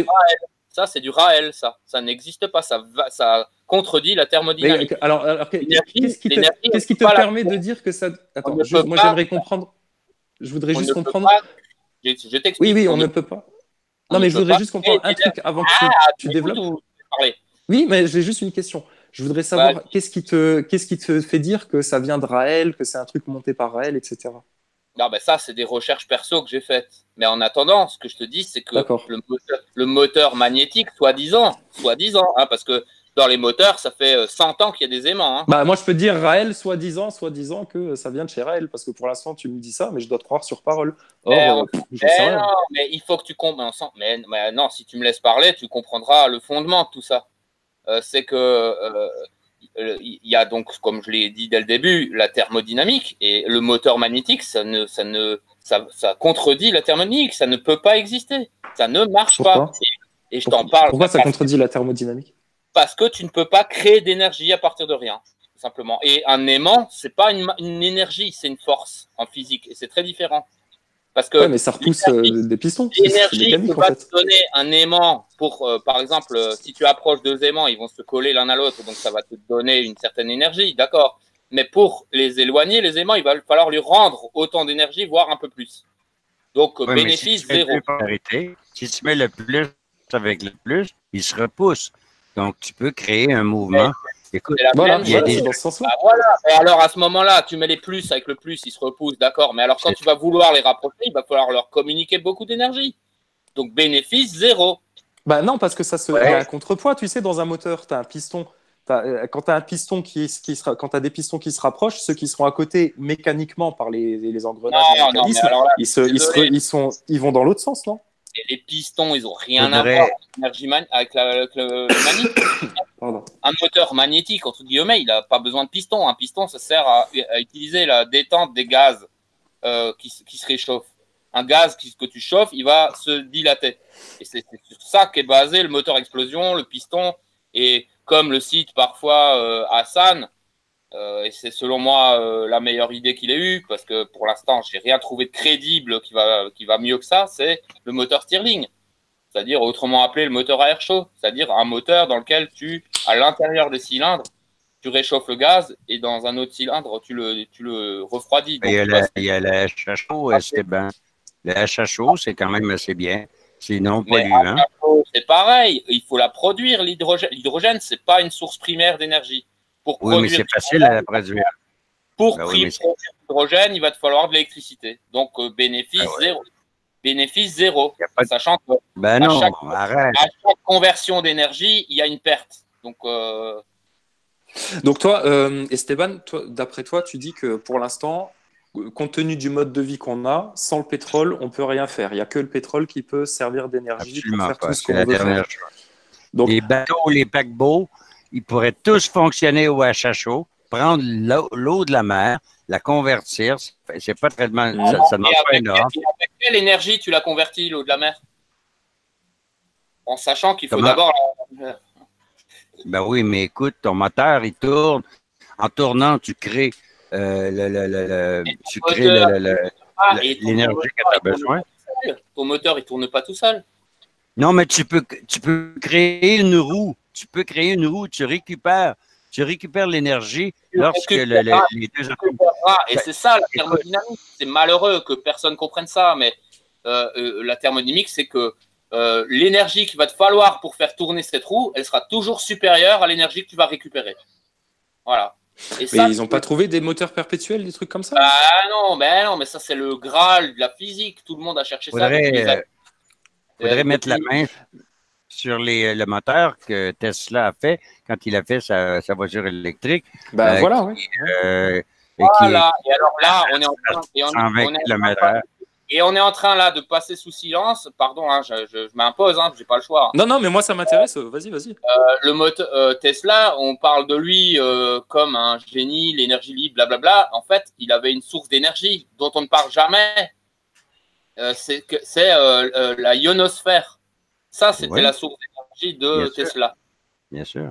du Raël, ça. Ça n'existe pas. Ça contredit la thermodynamique. Mais, alors qu'est-ce qui te permet de dire que ça... Attends, moi, j'aimerais comprendre. Je voudrais juste comprendre. Je t'explique. Oui, on ne peut pas. Non, mais je voudrais juste comprendre un truc avant que tu développes. Oui, mais j'ai juste une question. Je voudrais savoir qu'est-ce qui te fait dire que ça vient de Raël, que c'est un truc monté par Raël, etc. Non, ça, c'est des recherches perso que j'ai faites. Mais en attendant, ce que je te dis, c'est que le moteur magnétique, soi-disant, parce que dans les moteurs, ça fait 100 ans qu'il y a des aimants. Moi, je peux dire Raël, soi-disant que ça vient de chez Raël, parce que pour l'instant, tu me dis ça, mais je dois te croire sur parole. Or, non, mais il faut que tu comprennes. Mais non, si tu me laisses parler, tu comprendras le fondement de tout ça. C'est que il y a donc, comme je l'ai dit dès le début, la thermodynamique et le moteur magnétique, ça contredit la thermodynamique, ça ne peut pas exister, ça ne marche pas. Et je t'en parle. Pourquoi ça contredit la thermodynamique? Parce que tu ne peux pas créer d'énergie à partir de rien, tout simplement. Et un aimant, c'est pas une énergie, c'est une force en physique, et c'est très différent. Parce que mais ça repousse des pistons. L'énergie que va te donner un aimant pour, par exemple, si tu approches 2 aimants, ils vont se coller l'un à l'autre, donc ça va te donner une certaine énergie, d'accord. Mais pour les éloigner, les aimants, il va falloir lui rendre autant d'énergie, voire un peu plus. Donc, bénéfice zéro. Si tu mets le plus avec le plus, il se repousse. Donc, tu peux créer un mouvement. Écoute, il y a des... dans ce sens-là. Et alors, à ce moment-là, tu mets les plus avec le plus, ils se repoussent, d'accord. Mais alors, quand tu vas vouloir les rapprocher, il va falloir leur communiquer beaucoup d'énergie. Donc, bénéfice zéro. Non, parce que ça se... y a un contrepoids. Tu sais, dans un moteur, tu as un piston. quand tu as un piston quand t'as des pistons qui se rapprochent, ceux qui seront à côté mécaniquement par les engrenages, Non, non, mais alors là, désolé. ils vont dans l'autre sens, non? Et les pistons, ils ont rien à Faudrait- voir avec l'énergie avec le magnétique. Pardon. Un moteur magnétique, entre guillemets, il n'a pas besoin de piston. Un piston, ça sert à utiliser la détente des gaz qui se réchauffent. Un gaz que tu chauffes, il va se dilater. Et c'est sur ça qu'est basé le moteur explosion, le piston. Et comme le cite parfois Hassan, et c'est selon moi la meilleure idée qu'il ait eue, parce que pour l'instant, j'ai rien trouvé de crédible qui va mieux que ça, c'est le moteur Stirling. C'est-à-dire autrement appelé le moteur à air chaud, c'est-à-dire un moteur dans lequel à l'intérieur des cylindres, tu réchauffes le gaz et dans un autre cylindre, tu le refroidis. Donc, il y a le HHO, Esteban. Le HHO, c'est quand même assez bien. C'est non polluant. C'est pareil, il faut la produire, l'hydrogène. L'hydrogène, c'est pas une source primaire d'énergie. Oui, mais c'est facile à la produire. Pour produire l'hydrogène, il va te falloir de l'électricité. Donc, bénéfice zéro. Bénéfice zéro. Sachant que arrête. à chaque conversion d'énergie, il y a une perte. Donc toi, Esteban, d'après toi, tu dis que pour l'instant, compte tenu du mode de vie qu'on a, sans le pétrole, on ne peut rien faire. Il n'y a que le pétrole qui peut servir d'énergie pour faire tout ce qu'on veut faire. Donc, les bateaux, les paquebots, ils pourraient tous fonctionner au HHO, prendre l'eau de la mer, la convertir. C'est pas très demandé. Ça demande pas énorme. Avec quelle énergie tu la convertis, l'eau de la mer? En sachant qu'il faut d'abord... Ben oui, mais écoute, ton moteur, il tourne. En tournant, tu crées l'énergie que tu as besoin. Ton moteur, il ne tourne pas tout seul. Non, mais tu peux créer une roue. Tu peux créer une roue, tu récupères l'énergie lorsque les deux... Et c'est ça la thermodynamique. C'est malheureux que personne ne comprenne ça, mais la thermodynamique, c'est que l'énergie qu'il va te falloir pour faire tourner cette roue, elle sera toujours supérieure à l'énergie que tu vas récupérer. Voilà. Et ça, ils n'ont pas trouvé des moteurs perpétuels, des trucs comme ça? non, mais ça, c'est le Graal de la physique. Tout le monde a cherché ça. Faudrait mettre la main sur le moteur que Tesla a fait quand il a fait sa voiture électrique. Voilà, oui. Voilà. Et alors là, on est en train... Et on est en train là de passer sous silence. Pardon, hein, je m'impose, hein, j'ai pas le choix. Non, mais moi ça m'intéresse. Vas-y. Le moteur Tesla, on parle de lui comme un génie, l'énergie libre, blablabla. En fait, il avait une source d'énergie dont on ne parle jamais. C'est la ionosphère. Ça, c'était la source d'énergie de Tesla. Bien sûr.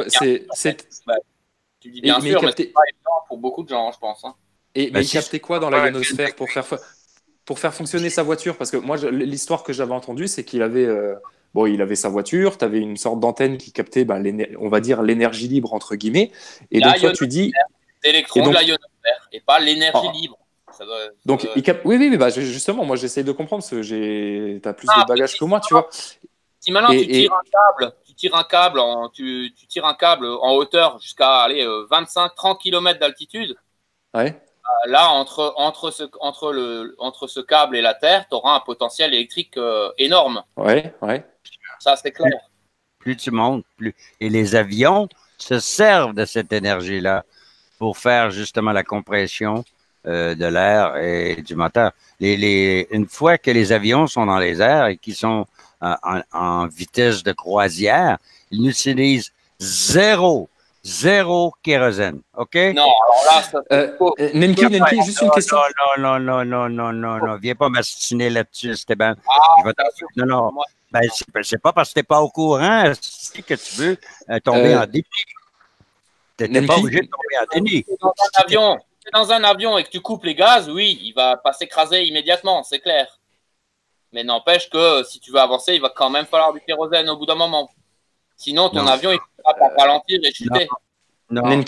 Tu dis bien sûr, mais c'est pas évident pour beaucoup de gens, je pense. Hein. Mais il captait quoi dans la ionosphère pour faire fonctionner sa voiture? Parce que moi, l'histoire que j'avais entendue, c'est qu'il avait, il avait sa voiture, tu avais une sorte d'antenne qui captait, on va dire, l'énergie libre, entre guillemets. Et donc, toi, tu dis... L'électron de la ionosphère, et pas l'énergie libre. Oui, justement, moi, j'essaye de comprendre, parce que tu as plus de bagages que moi, tu vois. Si maintenant, tu tires un câble en hauteur jusqu'à 25-30 km d'altitude, là, entre ce câble et la Terre, tu auras un potentiel électrique énorme. Ouais. Ça, c'est clair. Plus tu montes, plus. Et les avions se servent de cette énergie-là pour faire justement la compression de l'air et du moteur. Une fois que les avions sont dans les airs et qu'ils sont en vitesse de croisière, ils n'utilisent zéro kérosène, OK? Non, alors là, ça Nenki, juste une question. Non, viens pas m'astiner là-dessus, Esteban. Non. C'est pas parce que t'es pas au courant que tu veux tomber en déni. T'es pas obligé de tomber en déni. Dans un avion et que tu coupes les gaz, oui, il va pas s'écraser immédiatement, c'est clair. Mais n'empêche que si tu veux avancer, il va quand même falloir du kérosène au bout d'un moment. Sinon, ton avion, il ne va pas ralentir et chuter. Non, il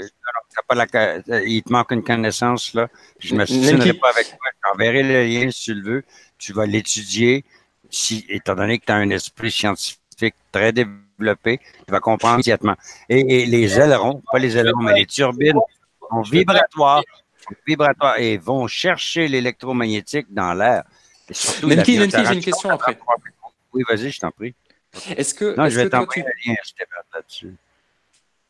te manque une connaissance, là. Je ne me souviendrai pas avec toi. Je t'enverrai le lien si tu le veux. Tu vas l'étudier. Étant donné que tu as un esprit scientifique très développé, tu vas comprendre immédiatement. Et les ailerons, pas les ailerons, mais les turbines sont vibratoires et vont chercher l'électromagnétique dans l'air. Nenki, j'ai une question après. Oui, vas-y, je t'en prie. Est-ce que je vais t'envoyer un lien, Stéphane, là-dessus.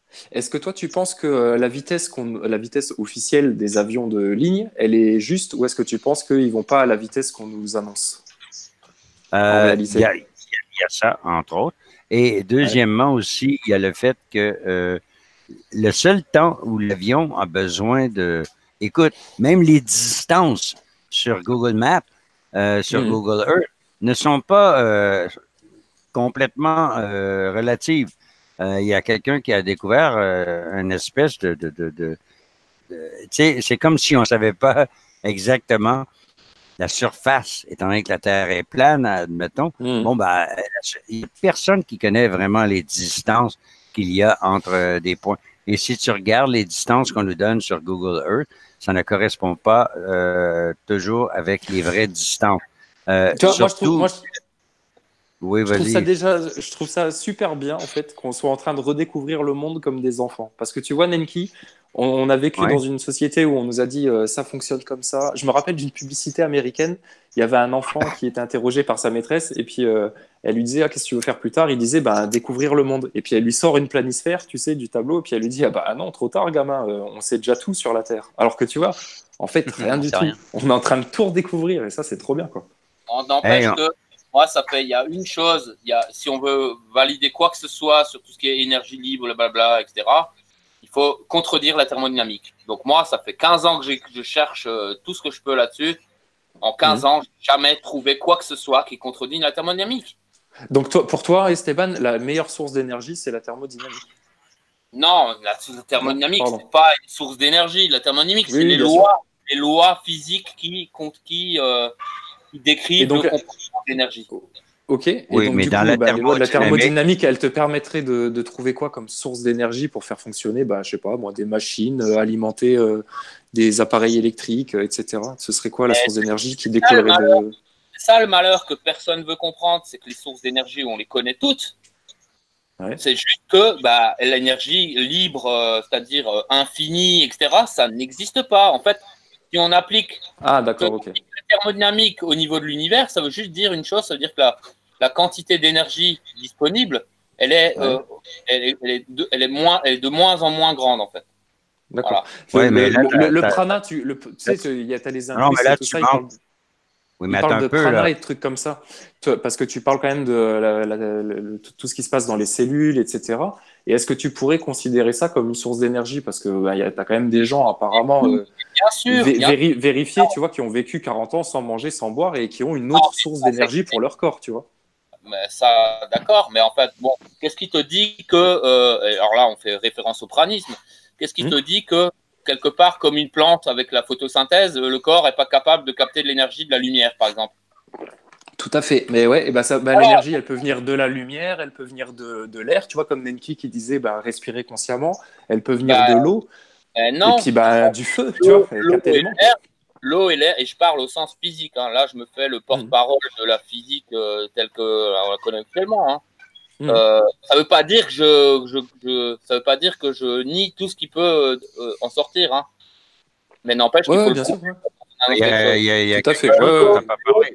Est-ce que toi, tu penses que la vitesse officielle des avions de ligne, elle est juste, ou est-ce que tu penses qu'ils vont pas à la vitesse qu'on nous annonce en Il y réalité? a, il y a ça, entre autres. Et Ouais. deuxièmement aussi, il y a le fait que le seul temps où l'avion a besoin de... Écoute, même les distances sur Google Maps, sur Mhm. Google Earth, ne sont pas complètement relatives. Il y a quelqu'un qui a découvert une espèce tu sais, c'est comme si on ne savait pas exactement la surface, étant donné que la Terre est plane, admettons. Mhm. Bon, ben, il n'y a personne qui connaît vraiment les distances qu'il y a entre des points. Et si tu regardes les distances qu'on nous donne sur Google Earth, ça ne correspond pas toujours avec les vraies distances. Tu vois, Surtout, oui, je trouve ça vas-y. déjà, je trouve ça super bien en fait qu'on soit en train de redécouvrir le monde comme des enfants. Parce que tu vois, Nenki, on a vécu dans Ouais. une société où on nous a dit ça fonctionne comme ça. Je me rappelle d'une publicité américaine. Il y avait un enfant qui était interrogé par sa maîtresse et puis elle lui disait ah, qu'est-ce que tu veux faire plus tard? Il disait bah, découvrir le monde. Et puis elle lui sort une planisphère, tu sais, du tableau. Et puis elle lui dit ah bah non, trop tard, gamin, on sait déjà tout sur la Terre. Alors que tu vois, en fait, rien On du sait tout. rien. On est en train de tout redécouvrir et ça, c'est trop bien quoi. On Hey, n'empêche que moi, il y a une chose, si on veut valider quoi que ce soit sur tout ce qui est énergie libre, blablabla, etc., il faut contredire la thermodynamique. Donc moi, ça fait 15 ans que je cherche tout ce que je peux là-dessus. En 15 Mhm. ans, je n'ai jamais trouvé quoi que ce soit qui contredit la thermodynamique. Donc pour toi, Esteban, la meilleure source d'énergie, c'est la thermodynamique. Non, la Non? thermodynamique, ce Pardon. n'est pas une source d'énergie. La thermodynamique, Oui, c'est oui, bien sûr. les lois physiques qui Et décrivent le donc, comportement d'énergie. ok. Et oui, donc, mais du dans coup, la bah, les lois de la thermodynamique, thermodynamique, elles te permettraient de trouver quoi comme source d'énergie pour faire fonctionner, bah, je sais pas, moi, des machines, alimenter des appareils électriques, etc. Ce serait quoi la source d'énergie qui Ça, le découlerait de... ça, le malheur que personne ne veut comprendre, c'est que les sources d'énergie, on les connaît toutes. Ouais. C'est juste que bah, l'énergie libre, c'est-à-dire infinie, etc., ça n'existe pas. En fait, si on applique Ah, d'accord, ok. la thermodynamique au niveau de l'univers, ça veut juste dire une chose, ça veut dire que la quantité d'énergie disponible, elle est, Ouais, elle est de moins en moins grande, en fait. d'accord. Voilà. oui, mais là, Le prana, tu sais, t'as les non, mais hindouistes et là, tout tu ça, manques. Oui, ils mais attends parlent un de peu, là. prana et de trucs comme ça. Parce que tu parles quand même de tout ce qui se passe dans les cellules, etc. Et est-ce que tu pourrais considérer ça comme une source d'énergie? Parce que bah, tu as quand même des gens apparemment Bien sûr, bien vérifiés, tu vois, qui ont vécu 40 ans sans manger, sans boire et qui ont une autre source d'énergie pour leur corps, tu vois. mais ça, d'accord, mais en fait, bon, qu'est-ce qui te dit que, alors là, on fait référence au pranisme, qu'est-ce qui te Hmm. dit que, quelque part, comme une plante avec la photosynthèse, le corps n'est pas capable de capter de l'énergie de la lumière, par exemple? Tout à fait. Mais ouais, et bah ça, bah, Alors, l'énergie, elle peut venir de la lumière, elle peut venir de l'air, tu vois, comme Nenki qui disait bah, respirer consciemment, elle peut venir bah, de l'eau, et non, puis bah, du feu, tu vois, l'eau capter et l'élément, quoi. l'air, l'eau et l'air, et je parle au sens physique, hein, là, je me fais le Hmm. porte-parole de la physique telle que on la connaît actuellement, hein. Hmm. Ça veut pas dire que ça veut pas dire que je nie tout ce qui peut en sortir, hein. Mais n'empêche Ouais, qu'il faut ouais, le bien prouver, sûr. Ouais. annonce quelque chose. Il y a Tout à quelque fait. Ouais, chose ouais, dont tu ouais. n'as pas parlé.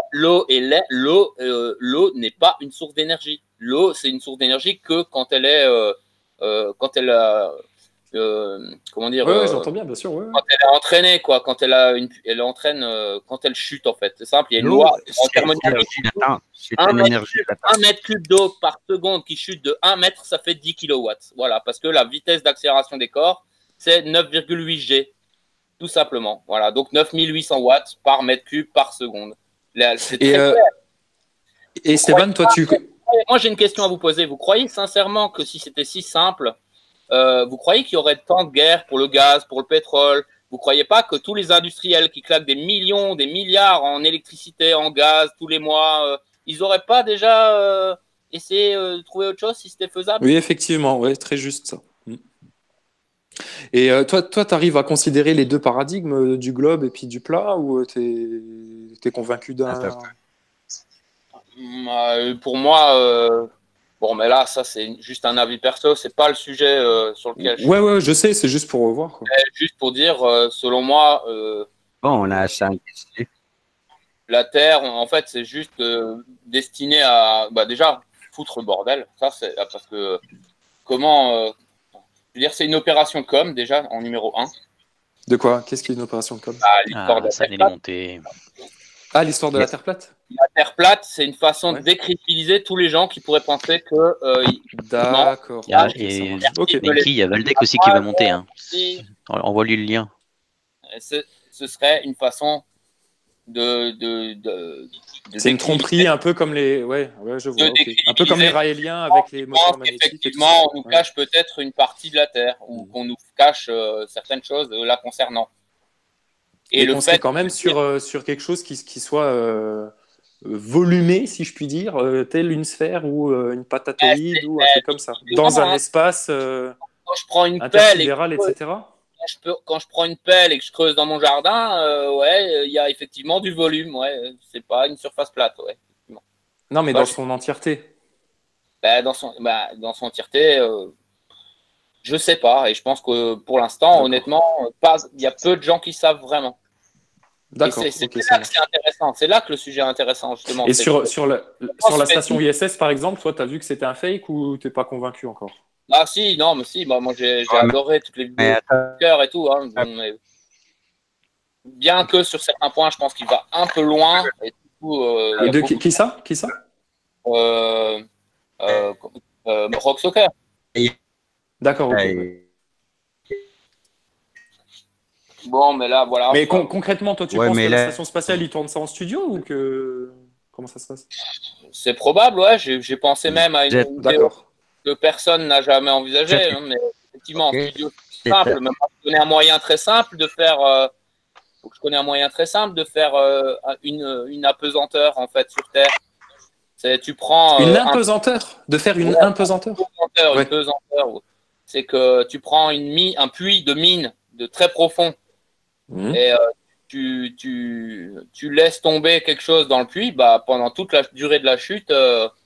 L'eau n'est pas une source d'énergie. L'eau, c'est une source d'énergie que quand elle est, quand elle a, comment dire, Ouais, ouais, j'entends bien, bien sûr. Ouais, ouais. quand elle est entraînée, quoi, quand elle entraîne, quand elle chute, en fait. C'est simple, il y a une L'eau, loi en c'est thermodynamique. l'énergie latente. C'est Un une mètre, énergie un latente. mètre cube d'eau par seconde qui chute de 1 mètre, ça fait 10 kilowatts. Voilà, parce que la vitesse d'accélération des corps, c'est 9,8 G, tout simplement. Voilà, donc 9800 watts par mètre cube par seconde. C'est Et, très euh, clair. et Vous croyez Esteban, toi, tu. Moi, j'ai une question à vous poser. Vous croyez sincèrement que si c'était si simple, vous croyez qu'il y aurait tant de guerres pour le gaz, pour le pétrole? Vous croyez pas que tous les industriels qui claquent des millions, des milliards en électricité, en gaz tous les mois, ils n'auraient pas déjà essayé de trouver autre chose si c'était faisable? Oui, effectivement, ouais, très juste ça. Hmm. Et toi, tu arrives à considérer les deux paradigmes du globe et puis du plat ou t'es convaincu d'un. Pour moi, bon, mais là, ça, c'est juste un avis perso. C'est pas le sujet sur lequel je Ouais, suis. ouais, je sais, c'est juste pour revoir, quoi. Juste pour dire, selon moi, Bon, on a ça décidé. la Terre, en fait, c'est juste destiné à, bah, déjà, foutre le bordel. Ça, c'est parce que comment, veux dire, c'est une opération de com, déjà, en numéro 1. De quoi? Qu'est-ce qu'une opération de com? L'histoire de la ça Terre allait plate. monter. Ah, l'histoire de la Terre plate? La Terre plate, c'est une façon de décrédibiliser tous les gens qui pourraient penser que. D'accord. Et Ok. Menki, il y a Valdec aussi qui veut monter. Hein. Envoie-lui le lien. Ce serait une façon de c'est une tromperie, un peu comme les. Ouais, je vois. Okay. Un peu comme les raéliens avec les moteurs magnétiques. Effectivement, on nous cache peut-être une partie de la Terre ou qu'on nous cache certaines choses la concernant. Et le fait quand même sur quelque chose qui soit volumé, si je puis dire, tel une sphère ou une patatoïde ou un truc comme ça, dans un espace quand je prends une intersidéral, etc. Quand je prends une pelle et que je creuse dans mon jardin, il y a effectivement du volume. Ouais, c'est pas une surface plate. Ouais, non, mais dans son entièreté. Dans son entièreté, je sais pas. Et je pense que pour l'instant, honnêtement, il y a peu de gens qui savent vraiment. D'accord. C'est là que c'est intéressant. C'est là que le sujet est intéressant, justement. Et sur la station ISS, par exemple, toi, tu as vu que c'était un fake ou tu n'es pas convaincu encore? Ah si, non, mais si. Moi, j'ai adoré toutes les vidéos de cœur et tout. Hein, mais bien que sur certains points, je pense qu'il va un peu loin. Et du coup, qui ça? Rock Soccer. D'accord, ok. Bon, mais là, voilà. Mais concrètement, toi, tu penses que la station spatiale, ils tournent ça en studio ou que... Comment ça se passe? C'est probable, ouais. J'ai pensé même à une vidéo que personne n'a jamais envisagée. Hein, mais effectivement, en studio, c'est simple. Même je connais un moyen très simple de faire... une apesanteur, en fait, sur Terre. Tu prends... une apesanteur? De faire une apesanteur? Une pesanteur. C'est que tu prends un puits de mine de très profond. Et tu laisses tomber quelque chose dans le puits, pendant toute la durée de la chute,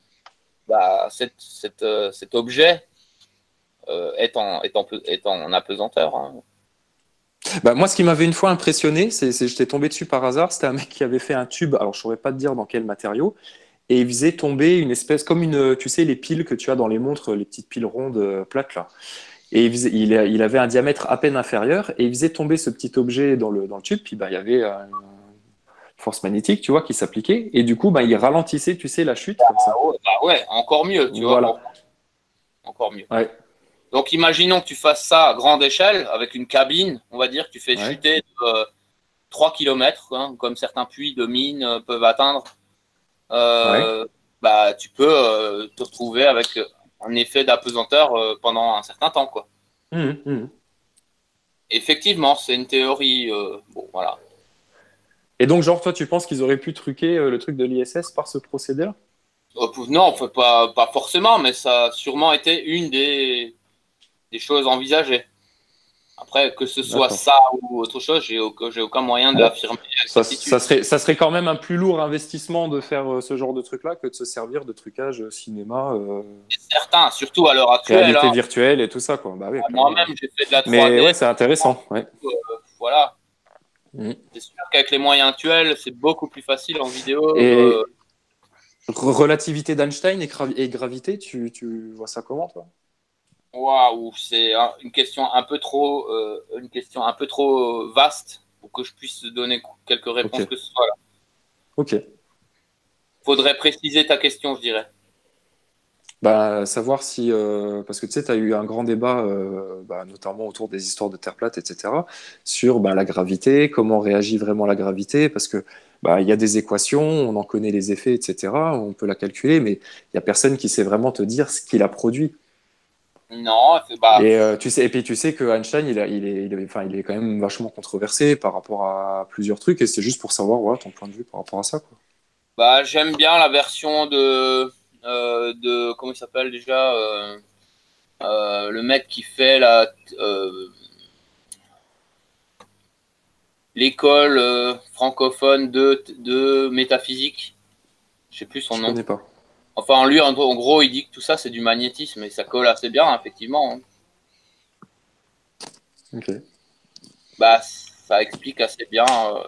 cet objet est en apesanteur. Hein. Moi, ce qui m'avait une fois impressionné, j'étais tombé dessus par hasard, c'était un mec qui avait fait un tube, alors je ne saurais pas te dire dans quel matériau, et il faisait tomber une espèce, comme tu sais, les piles que tu as dans les montres, les petites piles rondes plates là. Et il avait un diamètre à peine inférieur et il faisait tomber ce petit objet dans le tube. Puis il y avait une force magnétique, tu vois, qui s'appliquait. Et du coup, il ralentissait, tu sais, la chute comme ça. Ouais, encore mieux, tu vois. Encore mieux. Ouais. Donc, imaginons que tu fasses ça à grande échelle avec une cabine, on va dire, que tu fais chuter 3 km, hein, comme certains puits de mine peuvent atteindre. Tu peux te retrouver avec un effet d'apesanteur pendant un certain temps, quoi. Effectivement, c'est une théorie. Bon, voilà. Et donc, genre, toi, tu penses qu'ils auraient pu truquer le truc de l'ISS par ce procédé-là? Non, pas forcément, mais ça a sûrement été une des choses envisagées. Après, que ce soit ça ou autre chose, j'ai aucun moyen de l'affirmer. Ça serait quand même un plus lourd investissement de faire ce genre de truc-là que de se servir de trucage cinéma. C'est certain, surtout à l'heure actuelle. Réalité virtuelle et tout ça, quoi. Bah, oui, moi-même, j'ai fait de la 3D. Mais ouais, c'est intéressant. Voilà. C'est sûr qu'avec les moyens actuels, c'est beaucoup plus facile en vidéo. Et relativité d'Einstein et gravité, tu vois ça comment, toi? Waouh, c'est une question un peu trop vaste pour que je puisse donner quelques réponses que ce soit là. Ok. Faudrait préciser ta question, je dirais. Savoir si, parce que tu sais, tu as eu un grand débat, notamment autour des histoires de Terre plate, etc., sur la gravité, comment réagit vraiment la gravité, parce que il y a des équations, on en connaît les effets, etc., on peut la calculer, mais il n'y a personne qui sait vraiment te dire ce qu'il a produit. Non, et tu sais que Einstein, il est quand même vachement controversé par rapport à plusieurs trucs, et c'est juste pour savoir ton point de vue par rapport à ça, quoi. J'aime bien la version de comment il s'appelle déjà le mec qui fait l'école francophone de métaphysique. Je sais plus son nom. Je connais pas. Enfin, lui, en gros, il dit que tout ça, c'est du magnétisme et ça colle assez bien, effectivement. Hein. Ok. Ça explique assez bien.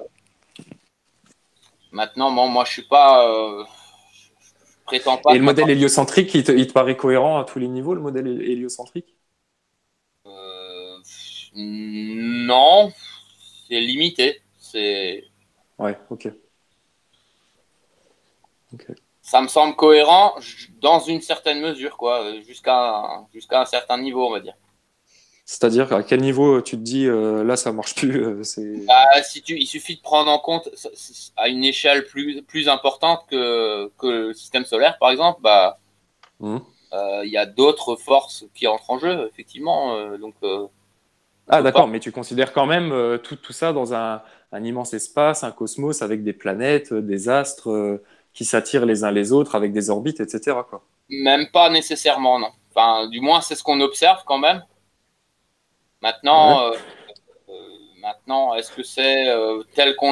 Maintenant, moi, je suis pas. Je prétends pas. Et le modèle héliocentrique, il te paraît cohérent à tous les niveaux, le modèle héliocentrique? Non, c'est limité. Ouais, ok. Ça me semble cohérent dans une certaine mesure, quoi, jusqu'à un certain niveau, on va dire. C'est-à-dire, à quel niveau tu te dis, là, ça marche plus Il suffit de prendre en compte à une échelle plus importante que le système solaire, par exemple, il y a d'autres forces qui entrent en jeu, effectivement. Ah, d'accord, mais tu considères quand même tout ça dans un immense espace, un cosmos avec des planètes, des astres qui s'attirent les uns les autres avec des orbites, etc., quoi. Même pas nécessairement, non. Enfin, du moins, c'est ce qu'on observe quand même. Maintenant, Ouais. maintenant, est-ce que c'est tel qu'on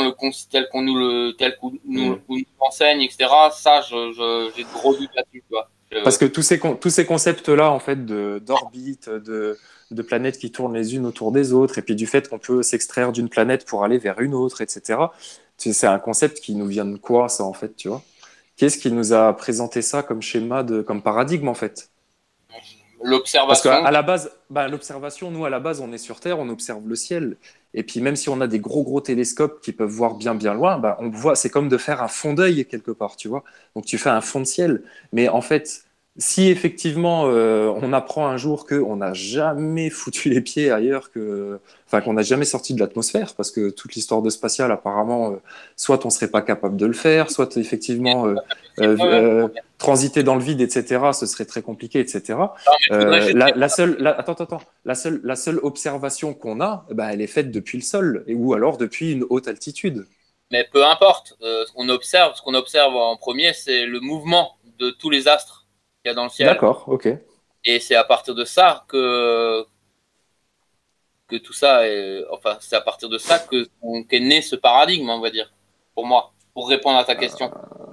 nous enseigne, etc. Ça, j'ai de gros doutes là-dessus, tu vois. Parce que tous ces concepts-là, en fait, d'orbite, de planètes qui tournent les unes autour des autres, et puis du fait qu'on peut s'extraire d'une planète pour aller vers une autre, etc., c'est un concept qui nous vient de quoi, ça, en fait, tu vois? Qu'est-ce qui nous a présenté ça comme schéma, comme paradigme, en fait? Parce L'observation. qu'à la base, l'observation, nous, à la base, on est sur Terre, on observe le ciel. Et puis, même si on a des gros télescopes qui peuvent voir bien loin, on voit, c'est comme de faire un fond d'œil quelque part, tu vois. Donc, tu fais un fond de ciel. Mais en fait, si effectivement, on apprend un jour qu'on n'a jamais foutu les pieds ailleurs enfin, qu'on n'a jamais sorti de l'atmosphère, parce que toute l'histoire de spatial, apparemment, soit on serait pas capable de le faire, soit effectivement, transiter dans le vide, etc., ce serait très compliqué, etc. La seule observation qu'on a, elle est faite depuis le sol, ou alors depuis une haute altitude. Mais peu importe, ce qu'on observe en premier, c'est le mouvement de tous les astres qu'il y a dans le ciel. D'accord, ok. Et c'est à partir de ça que tout ça est, enfin, c'est à partir de ça qu'est né ce paradigme, on va dire, pour moi, pour répondre à ta question.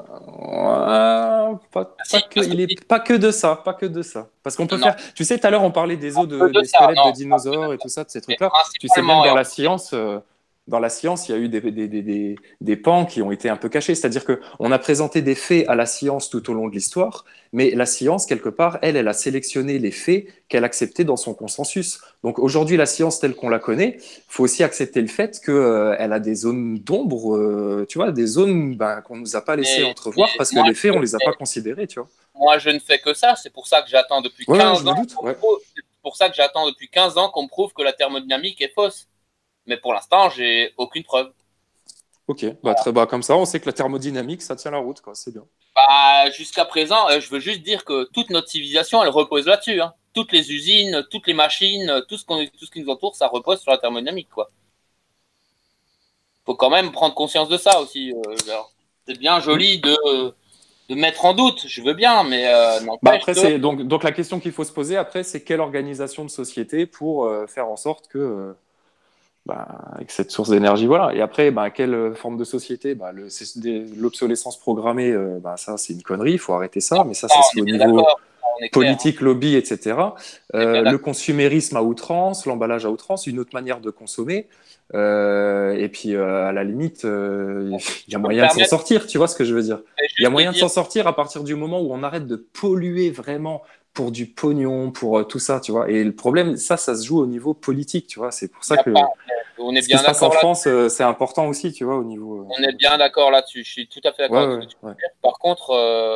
Il est pas que de ça, pas que de ça. Parce qu'on peut faire. Tu sais, tout à l'heure, on parlait des os des squelettes de dinosaures et tout ça, de ces trucs-là. Tu sais bien que dans la science. Dans la science, il y a eu des pans qui ont été un peu cachés. C'est-à-dire qu'on a présenté des faits à la science tout au long de l'histoire, mais la science, quelque part, elle a sélectionné les faits qu'elle acceptait dans son consensus. Donc aujourd'hui, la science telle qu'on la connaît, il faut aussi accepter le fait qu'elle a des zones d'ombre, tu vois, des zones qu'on ne nous a pas laissé entrevoir parce que les faits, on ne les a pas considérés, tu vois. Moi, je ne fais que ça. C'est pour ça que j'attends depuis 15 ans. C'est pour ça que j'attends depuis 15 ans qu'on me prouve que la thermodynamique est fausse. Mais pour l'instant, j'ai aucune preuve. Ok, comme ça, on sait que la thermodynamique, ça tient la route, quoi. C'est bien. Jusqu'à présent, je veux juste dire que toute notre civilisation, elle repose là-dessus. Hein. Toutes les usines, toutes les machines, tout ce qui nous entoure, ça repose sur la thermodynamique, quoi. Faut quand même prendre conscience de ça aussi. C'est bien joli de mettre en doute, je veux bien, mais après, donc la question qu'il faut se poser après, c'est quelle organisation de société pour faire en sorte que avec cette source d'énergie, voilà. Et après, quelle forme de société l'obsolescence programmée, ça, c'est une connerie, il faut arrêter ça, mais ça c'est au niveau politique, lobby, etc. Le consumérisme à outrance, l'emballage à outrance, une autre manière de consommer. Et puis, à la limite, il y a moyen de s'en sortir, tu vois ce que je veux dire? Il y a moyen de s'en sortir à partir du moment où on arrête de polluer vraiment pour du pognon, pour tout ça, tu vois. Et le problème, ça se joue au niveau politique, tu vois. C'est pour ça que on est ce bien qui se passe en France, c'est important aussi, tu vois, au niveau. On est bien d'accord là-dessus. Je suis tout à fait d'accord avec ce que tu veux dire. Par contre,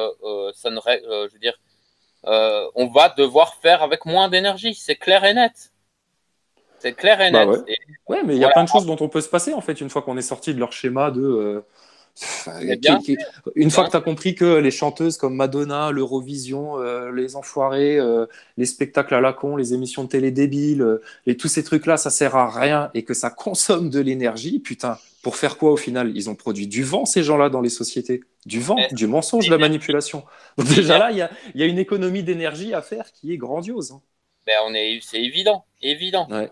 je veux dire, on va devoir faire avec moins d'énergie. C'est clair et net. C'est clair et net. Ouais, mais il y a plein de choses dont on peut se passer, en fait, une fois qu'on est sorti de leur schéma de. Une fois que tu as compris que les chanteuses comme Madonna, l'Eurovision, les enfoirés, les spectacles à la con, les émissions de télé débiles, et tous ces trucs-là, ça sert à rien et que ça consomme de l'énergie, putain, pour faire quoi au final? Ils ont produit du vent, ces gens-là, dans les sociétés. Du vent, du mensonge, de la manipulation. Donc déjà là, il y a une économie d'énergie à faire qui est grandiose. Hein. C'est évident. Ouais.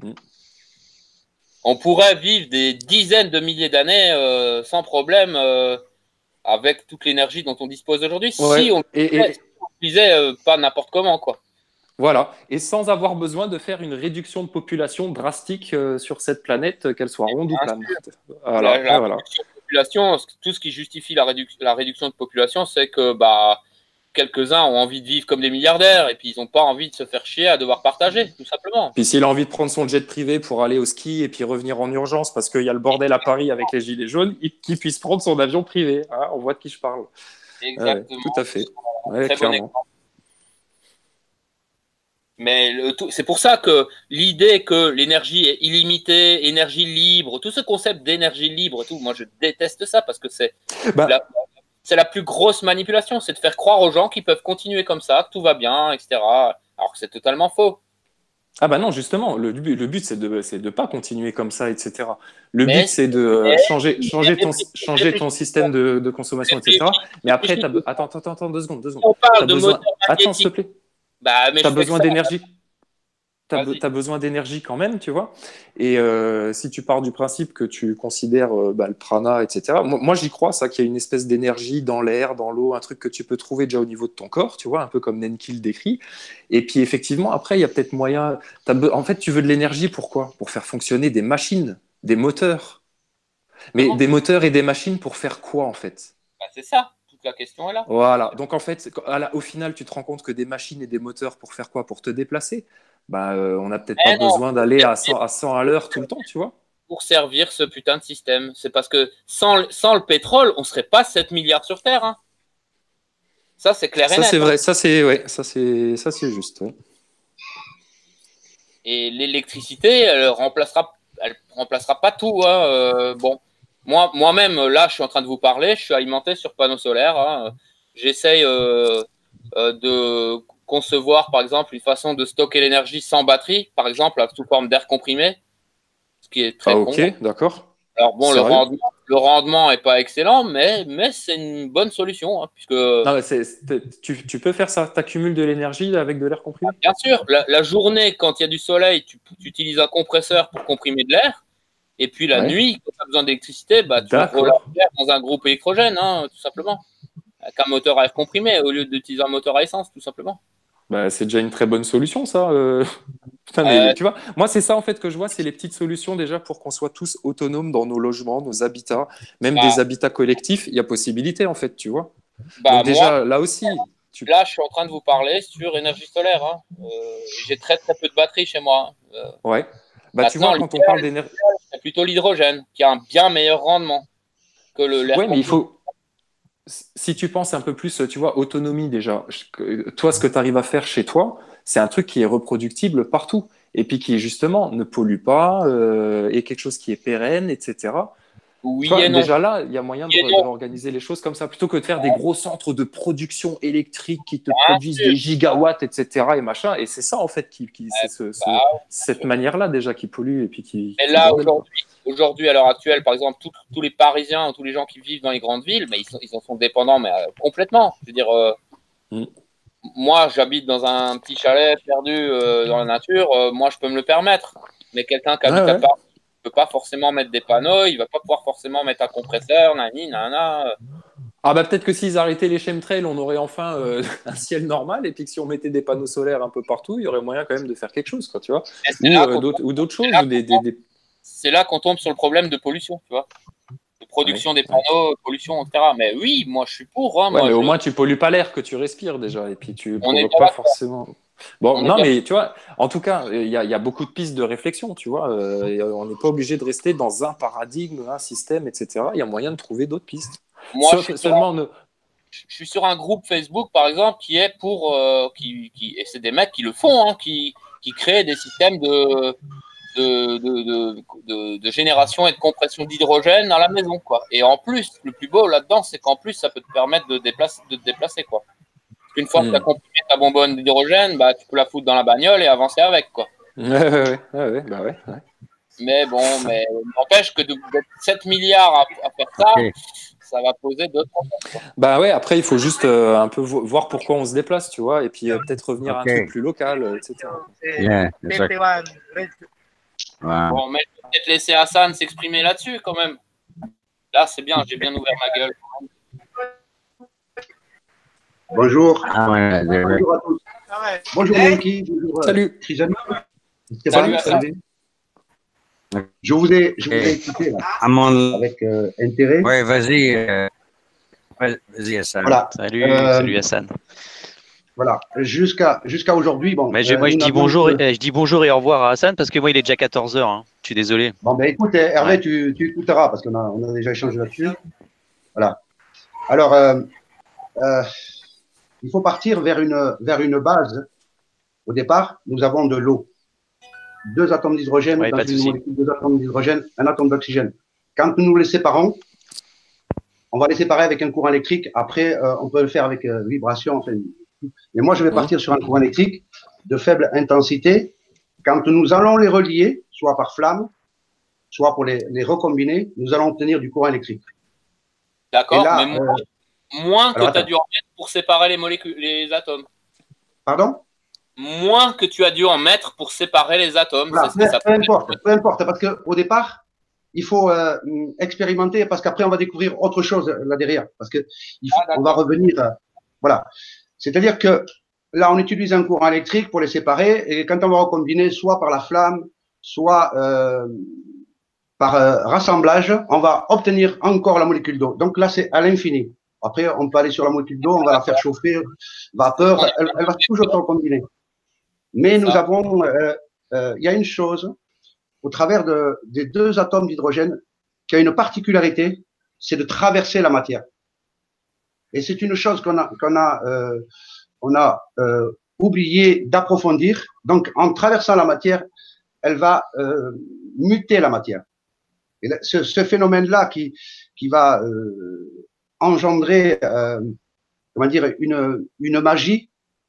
On pourrait vivre des dizaines de milliers d'années sans problème avec toute l'énergie dont on dispose aujourd'hui, si on utilisait pas n'importe comment, quoi. Voilà, et sans avoir besoin de faire une réduction de population drastique sur cette planète, qu'elle soit ronde ou plane. Voilà. Population, tout ce qui justifie la réduction de population, c'est que quelques-uns ont envie de vivre comme des milliardaires et puis ils n'ont pas envie de se faire chier à devoir partager, tout simplement. Puis s'il a envie de prendre son jet privé pour aller au ski et puis revenir en urgence parce qu'il y a le bordel à Paris avec les gilets jaunes, qu'il puisse prendre son avion privé. Hein, on voit de qui je parle. Exactement. Tout à fait. Ouais, Très bon clairement. exemple. Mais c'est pour ça que l'idée que l'énergie est illimitée, énergie libre, tout ce concept d'énergie libre, tout, moi je déteste ça parce que c'est la plus grosse manipulation, c'est de faire croire aux gens qu'ils peuvent continuer comme ça, que tout va bien, etc. Alors que c'est totalement faux. Ah bah non, justement, le but c'est de pas continuer comme ça, etc. Le but c'est de changer ton système de consommation, etc. Mais après, attends, 2 secondes. On parle de besoin... moteur Attends, s'il te plaît. Bah, tu as besoin d'énergie. Tu Vas-y. as besoin d'énergie quand même, tu vois. Et si tu pars du principe que tu considères le prana, etc. Moi j'y crois, ça, qu'il y a une espèce d'énergie dans l'air, dans l'eau, un truc que tu peux trouver déjà au niveau de ton corps, tu vois, un peu comme Nenki le décrit. Et puis effectivement, après, il y a peut-être moyen. En fait, tu veux de l'énergie pourquoi? Pour faire fonctionner des machines, des moteurs. Mais des moteurs et des machines pour faire quoi, en fait? Bah, c'est ça. La question est là. Voilà. Donc en fait, au final, tu te rends compte que des machines et des moteurs pour faire quoi? Pour te déplacer. On n'a peut-être pas besoin d'aller à 100 à l'heure tout le temps, tu vois. Pour servir ce putain de système. C'est parce que sans le pétrole, on serait pas 7 milliards sur Terre. Hein. Ça, c'est clair et net. Ça, c'est vrai. Ça, c'est juste. Ouais. Et l'électricité, elle remplacera pas tout. Hein. Bon. Moi-même, là, je suis en train de vous parler, je suis alimenté sur panneaux solaires. Hein. J'essaye de concevoir, par exemple, une façon de stocker l'énergie sans batterie, par exemple, sous forme d'air comprimé, ce qui est très ok, d'accord. Alors bon, le rendement est pas excellent, mais c'est une bonne solution. Hein, puisque... non, tu peux faire ça, tu accumules de l'énergie avec de l'air comprimé. Bien sûr, la journée, quand il y a du soleil, tu utilises un compresseur pour comprimer de l'air. Et puis la nuit, quand tu as besoin d'électricité, tu relâches l'air dans un groupe électrogène, hein, tout simplement. Avec un moteur à air comprimé au lieu d'utiliser un moteur à essence, tout simplement. C'est déjà une très bonne solution, ça. Putain, mais, tu vois, moi, c'est ça en fait que je vois, c'est les petites solutions déjà pour qu'on soit tous autonomes dans nos logements, nos habitats, même des habitats collectifs. Il y a possibilité en fait, tu vois. Donc déjà, moi, là aussi. Là, je suis en train de vous parler sur énergie solaire. Hein. J'ai très peu de batterie chez moi. Ouais. Tu vois, quand on parle d'énergie. C'est plutôt l'hydrogène qui a un bien meilleur rendement que l'air. Ouais, mais il faut. Si tu penses un peu plus, tu vois, autonomie déjà, toi, ce que tu arrives à faire chez toi, c'est un truc qui est reproductible partout et puis qui, justement, ne pollue pas, est quelque chose qui est pérenne, etc. Oui toi, et non. Déjà là, il y a moyen de organiser les choses comme ça, plutôt que de faire des gros centres de production électrique qui te produisent des gigawatts, etc. et machin. Et c'est ça, en fait, cette manière-là déjà qui pollue et puis qui. Et là, aujourd'hui, à l'heure actuelle, par exemple, tous les Parisiens, tous les gens qui vivent dans les grandes villes, mais ils en sont dépendants, mais complètement. Je veux dire, moi, j'habite dans un petit chalet perdu dans la nature. Moi, je peux me le permettre. Mais quelqu'un qui habite à Paris ne peut pas forcément mettre des panneaux. Il ne va pas pouvoir forcément mettre un compresseur, nanana. Ah peut-être que s'ils arrêtaient les chemtrails, on aurait enfin un ciel normal, et puis que si on mettait des panneaux solaires un peu partout, il y aurait moyen quand même de faire quelque chose, quoi, tu vois. Ou d'autres choses. C'est là qu'on tombe sur le problème de pollution, tu vois. De production des panneaux, pollution, etc. Mais oui, moi je suis pour. Hein, mais au moins tu pollues pas l'air que tu respires déjà, et puis tu provoques pas forcément. Bon, non, mais tu vois, en tout cas, il y a beaucoup de pistes de réflexion, tu vois. On n'est pas obligé de rester dans un paradigme, un système, etc. Il y a moyen de trouver d'autres pistes. Moi, je suis sur un groupe Facebook, par exemple, qui est pour... et c'est des mecs qui le font, hein, qui créent des systèmes de génération et de compression d'hydrogène dans la maison, quoi. Et en plus, le plus beau là-dedans, c'est qu'en plus, ça peut te permettre de te déplacer, quoi. Une fois que tu as comprimé ta bonbonne d'hydrogène, tu peux la foutre dans la bagnole et avancer avec, quoi. Ouais. Mais bon, mais n'empêche que d'être 7 milliards à faire ça, ça va poser d'autres problèmes. Après, il faut juste un peu voir pourquoi on se déplace, tu vois, et puis peut-être revenir à un truc plus local, etc. Bon, mais je vais peut-être laisser Hassan s'exprimer là-dessus, quand même. Là, c'est bien, j'ai bien ouvert ma gueule. Bonjour. Bonjour à tous. Bonjour Nenki. Bonjour. Salut. Trijani. Salut. Je vous ai écouté là, avec intérêt. Oui, vas-y. Vas-y, Hassan. Voilà. Salut Hassan. Voilà. Jusqu'à aujourd'hui, bon. Mais moi, je dis bonjour, je dis bonjour et au revoir à Hassan parce que moi, il est déjà 14 h. Hein. Je suis désolé. Bon, ben écoute, Hervé, tu écouteras parce qu'on a déjà échangé là-dessus. Voilà. Alors, il faut partir vers une base. Au départ, nous avons de l'eau. 2 atomes d'hydrogène dans une molécule, 2 atomes d'hydrogène, 1 atome d'oxygène. Quand nous les séparons, on va les séparer avec un courant électrique. Après, on peut le faire avec vibration. Enfin, mais moi, je vais partir sur un courant électrique de faible intensité. Quand nous allons les relier, soit par flamme, soit pour les recombiner, nous allons obtenir du courant électrique. D'accord, mais moins que tu as dû en mettre pour séparer les molécules, les atomes. Pardon? Moins que tu as dû en mettre pour séparer les atomes. Voilà, peu importe, parce qu'au départ, il faut expérimenter, parce qu'après, on va découvrir autre chose là derrière. Parce que on va revenir. Voilà. C'est-à-dire que là, on utilise un courant électrique pour les séparer, et quand on va recombiner, soit par la flamme, soit par rassemblage, on va obtenir encore la molécule d'eau. Donc là, c'est à l'infini. Après, on peut aller sur la molécule d'eau, on va la faire chauffer, vapeur, elle va toujours se recombiner. Mais nous avons, il y a une chose, au travers des 2 atomes d'hydrogène, qui a une particularité, c'est de traverser la matière. Et c'est une chose qu'on a oublié d'approfondir. Donc, en traversant la matière, elle va muter la matière. Et là, ce phénomène-là qui va engendrer, comment dire, une magie,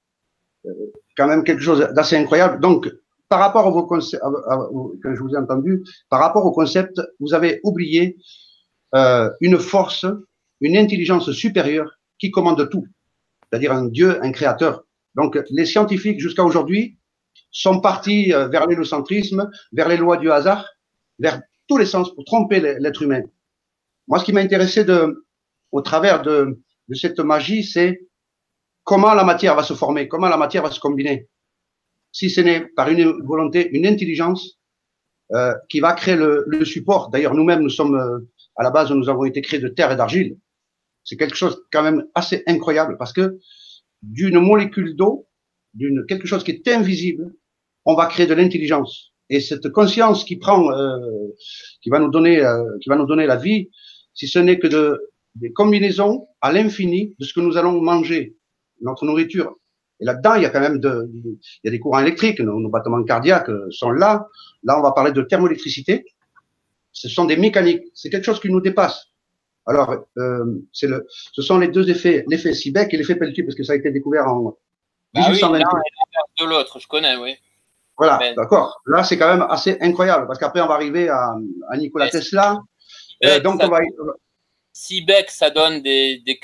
quand même quelque chose d'assez incroyable. Donc, par rapport au concept, quand je vous ai entendu, par rapport au concept, vous avez oublié une force, une intelligence supérieure qui commande tout, c'est-à-dire un Dieu, un créateur. Donc, les scientifiques, jusqu'à aujourd'hui, sont partis vers l'hélocentrisme, vers les lois du hasard, vers tous les sens pour tromper l'être humain. Moi, ce qui m'a intéressé au travers de cette magie, c'est comment la matière va se former, comment la matière va se combiner. Si ce n'est par une volonté, une intelligence qui va créer le support. D'ailleurs, nous-mêmes, nous sommes, à la base, nous avons été créés de terre et d'argile. C'est quelque chose quand même assez incroyable parce que d'une molécule d'eau, quelque chose qui est invisible, on va créer de l'intelligence. Et cette conscience qui prend, qui va nous donner la vie, si ce n'est que des combinaisons à l'infini de ce que nous allons manger, notre nourriture. Et là-dedans, il y a quand même il y a des courants électriques, nos battements cardiaques sont là. Là, on va parler de thermoélectricité. Ce sont des mécaniques. C'est quelque chose qui nous dépasse. Alors, ce sont les 2 effets, l'effet Seebeck et l'effet Pelletier, parce que ça a été découvert en 1828. L'un et de l'autre, je connais, oui. Voilà, d'accord. Là, c'est quand même assez incroyable, parce qu'après, on va arriver à Nikola Tesla. Donc, Seebeck, ça donne de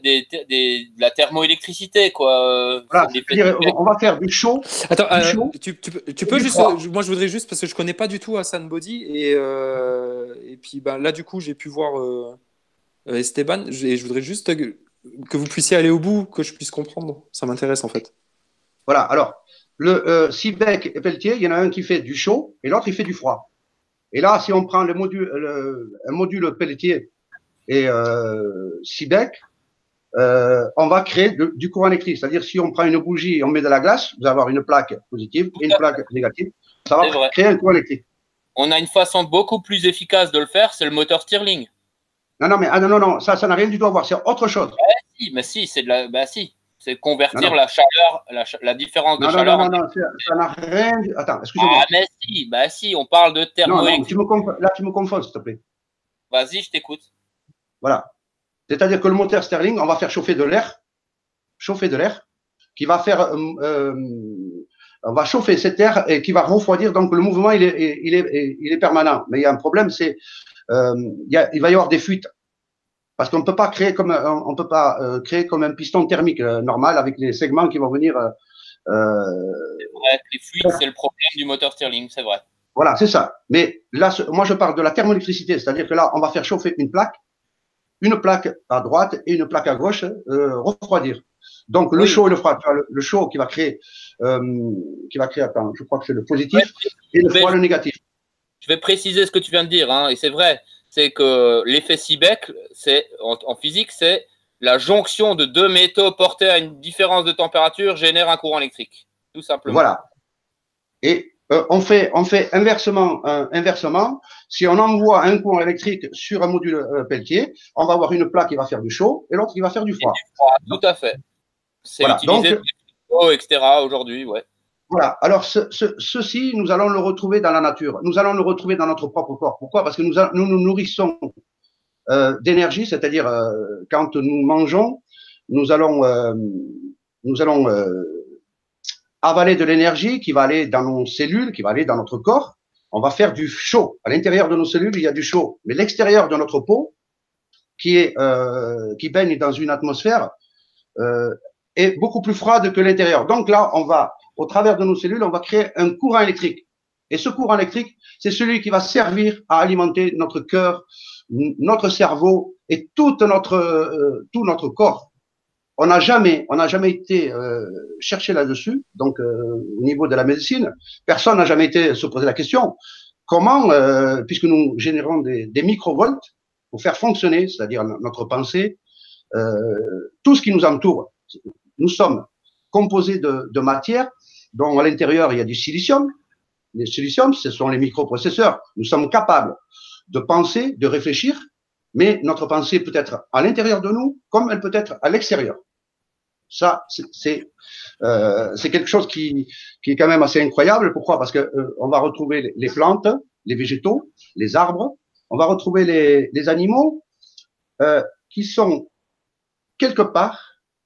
la thermoélectricité, quoi. Voilà, c'est-à-dire, on va faire du chaud. Attends, tu peux juste, moi je voudrais juste, parce que je connais pas du tout Hassan Body, et puis là du coup j'ai pu voir Esteban, et je voudrais juste que vous puissiez aller au bout, que je puisse comprendre. Ça m'intéresse en fait. Voilà, alors, le Seebeck et Pelletier, il y en a un qui fait du chaud et l'autre il fait du froid. Et là, si on prend un module Pelletier et Seebeck, on va créer du courant électrique. C'est-à-dire, si on prend une bougie et on met de la glace, vous allez avoir une plaque positive et une plaque négative. Ça va créer un courant électrique. On a une façon beaucoup plus efficace de le faire, c'est le moteur Stirling. Non, ça n'a rien du tout à voir. C'est autre chose. C'est convertir la chaleur, la différence de chaleur. Non, ça n'a rien. Attends, excusez-moi. Ah, si, on parle de thermoélectricité. Là, tu me confonds, s'il te plaît. Vas-y, je t'écoute. Voilà. C'est-à-dire que le moteur Stirling, on va faire chauffer de l'air, qui va faire, on va chauffer cet air et qui va refroidir. Donc le mouvement, il est permanent. Mais il y a un problème, c'est, il va y avoir des fuites. Parce qu'on ne peut pas créer comme un piston thermique normal avec les segments qui vont venir. C'est vrai que les fuites, c'est le problème du moteur Stirling, c'est vrai. Voilà, c'est ça. Mais là, moi, je parle de la thermoélectricité, c'est-à-dire que là, on va faire chauffer une plaque à droite et une plaque à gauche, refroidir. Donc le chaud et le froid, tu vois, le chaud qui va créer, attends, je crois que c'est le positif, et le froid le négatif. Je vais préciser ce que tu viens de dire, hein, et c'est vrai. C'est que l'effet Seebeck, en physique, c'est la jonction de deux métaux portés à une différence de température génère un courant électrique, tout simplement. Voilà. Et on fait inversement. Si on envoie un courant électrique sur un module Peltier, on va avoir une plaque qui va faire du chaud et l'autre qui va faire du froid. Tout à fait. C'est voilà. utilisé donc, etc. aujourd'hui, ouais. Voilà. Alors, ceci, nous allons le retrouver dans la nature. Nous allons le retrouver dans notre propre corps. Pourquoi? Parce que nous nourrissons d'énergie, c'est-à-dire quand nous mangeons, nous allons avaler de l'énergie qui va aller dans nos cellules, qui va aller dans notre corps. On va faire du chaud. À l'intérieur de nos cellules, il y a du chaud. Mais l'extérieur de notre peau, qui baigne dans une atmosphère, est beaucoup plus froide que l'intérieur. Donc là, au travers de nos cellules, on va créer un courant électrique. Et ce courant électrique, c'est celui qui va servir à alimenter notre cœur, notre cerveau et tout notre corps. On n'a jamais été cherché là-dessus. Donc, au niveau de la médecine, personne n'a jamais été se poser la question comment, puisque nous générons des microvolts pour faire fonctionner, c'est-à-dire notre pensée, tout ce qui nous entoure. Nous sommes composés de matière dont à l'intérieur il y a du silicium. Le silicium, ce sont les microprocesseurs. Nous sommes capables de penser, de réfléchir, mais notre pensée peut être à l'intérieur de nous comme elle peut être à l'extérieur. Ça, c'est quelque chose qui est quand même assez incroyable. Pourquoi? Parce que on va retrouver les plantes, les végétaux, les arbres. On va retrouver les animaux qui sont quelque part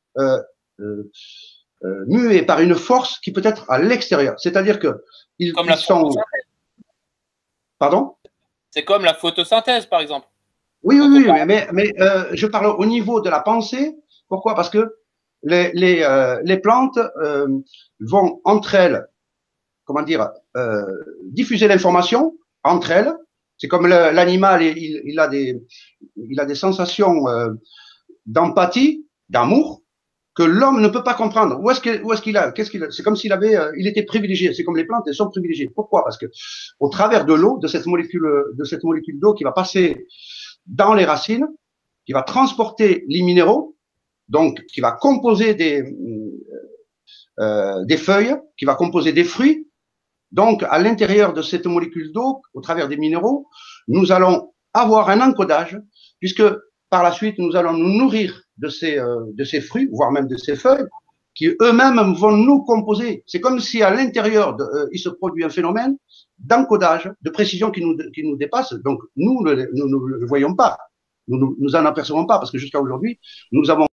mués par une force qui peut être à l'extérieur. C'est-à-dire que ils sont. Pardon? C'est comme la photosynthèse, par exemple. Oui, mais je parle au niveau de la pensée. Pourquoi? Parce que les plantes vont entre elles, comment dire, diffuser l'information entre elles. C'est comme l'animal, il a des sensations d'empathie, d'amour, que l'homme ne peut pas comprendre. Où est-ce qu'il a? C'est comme s'il il était privilégié. C'est comme les plantes, elles sont privilégiées. Pourquoi? Parce que au travers de l'eau, de cette molécule d'eau qui va passer dans les racines, qui va transporter les minéraux, donc qui va composer des feuilles, qui va composer des fruits. Donc, à l'intérieur de cette molécule d'eau, au travers des minéraux, nous allons avoir un encodage, puisque par la suite, nous allons nous nourrir de ces fruits, voire même de ces feuilles, qui eux-mêmes vont nous composer. C'est comme si à l'intérieur, il se produit un phénomène d'encodage, de précision qui nous dépasse. Donc, nous ne le voyons pas. Nous en apercevons pas, parce que jusqu'à aujourd'hui, nous avons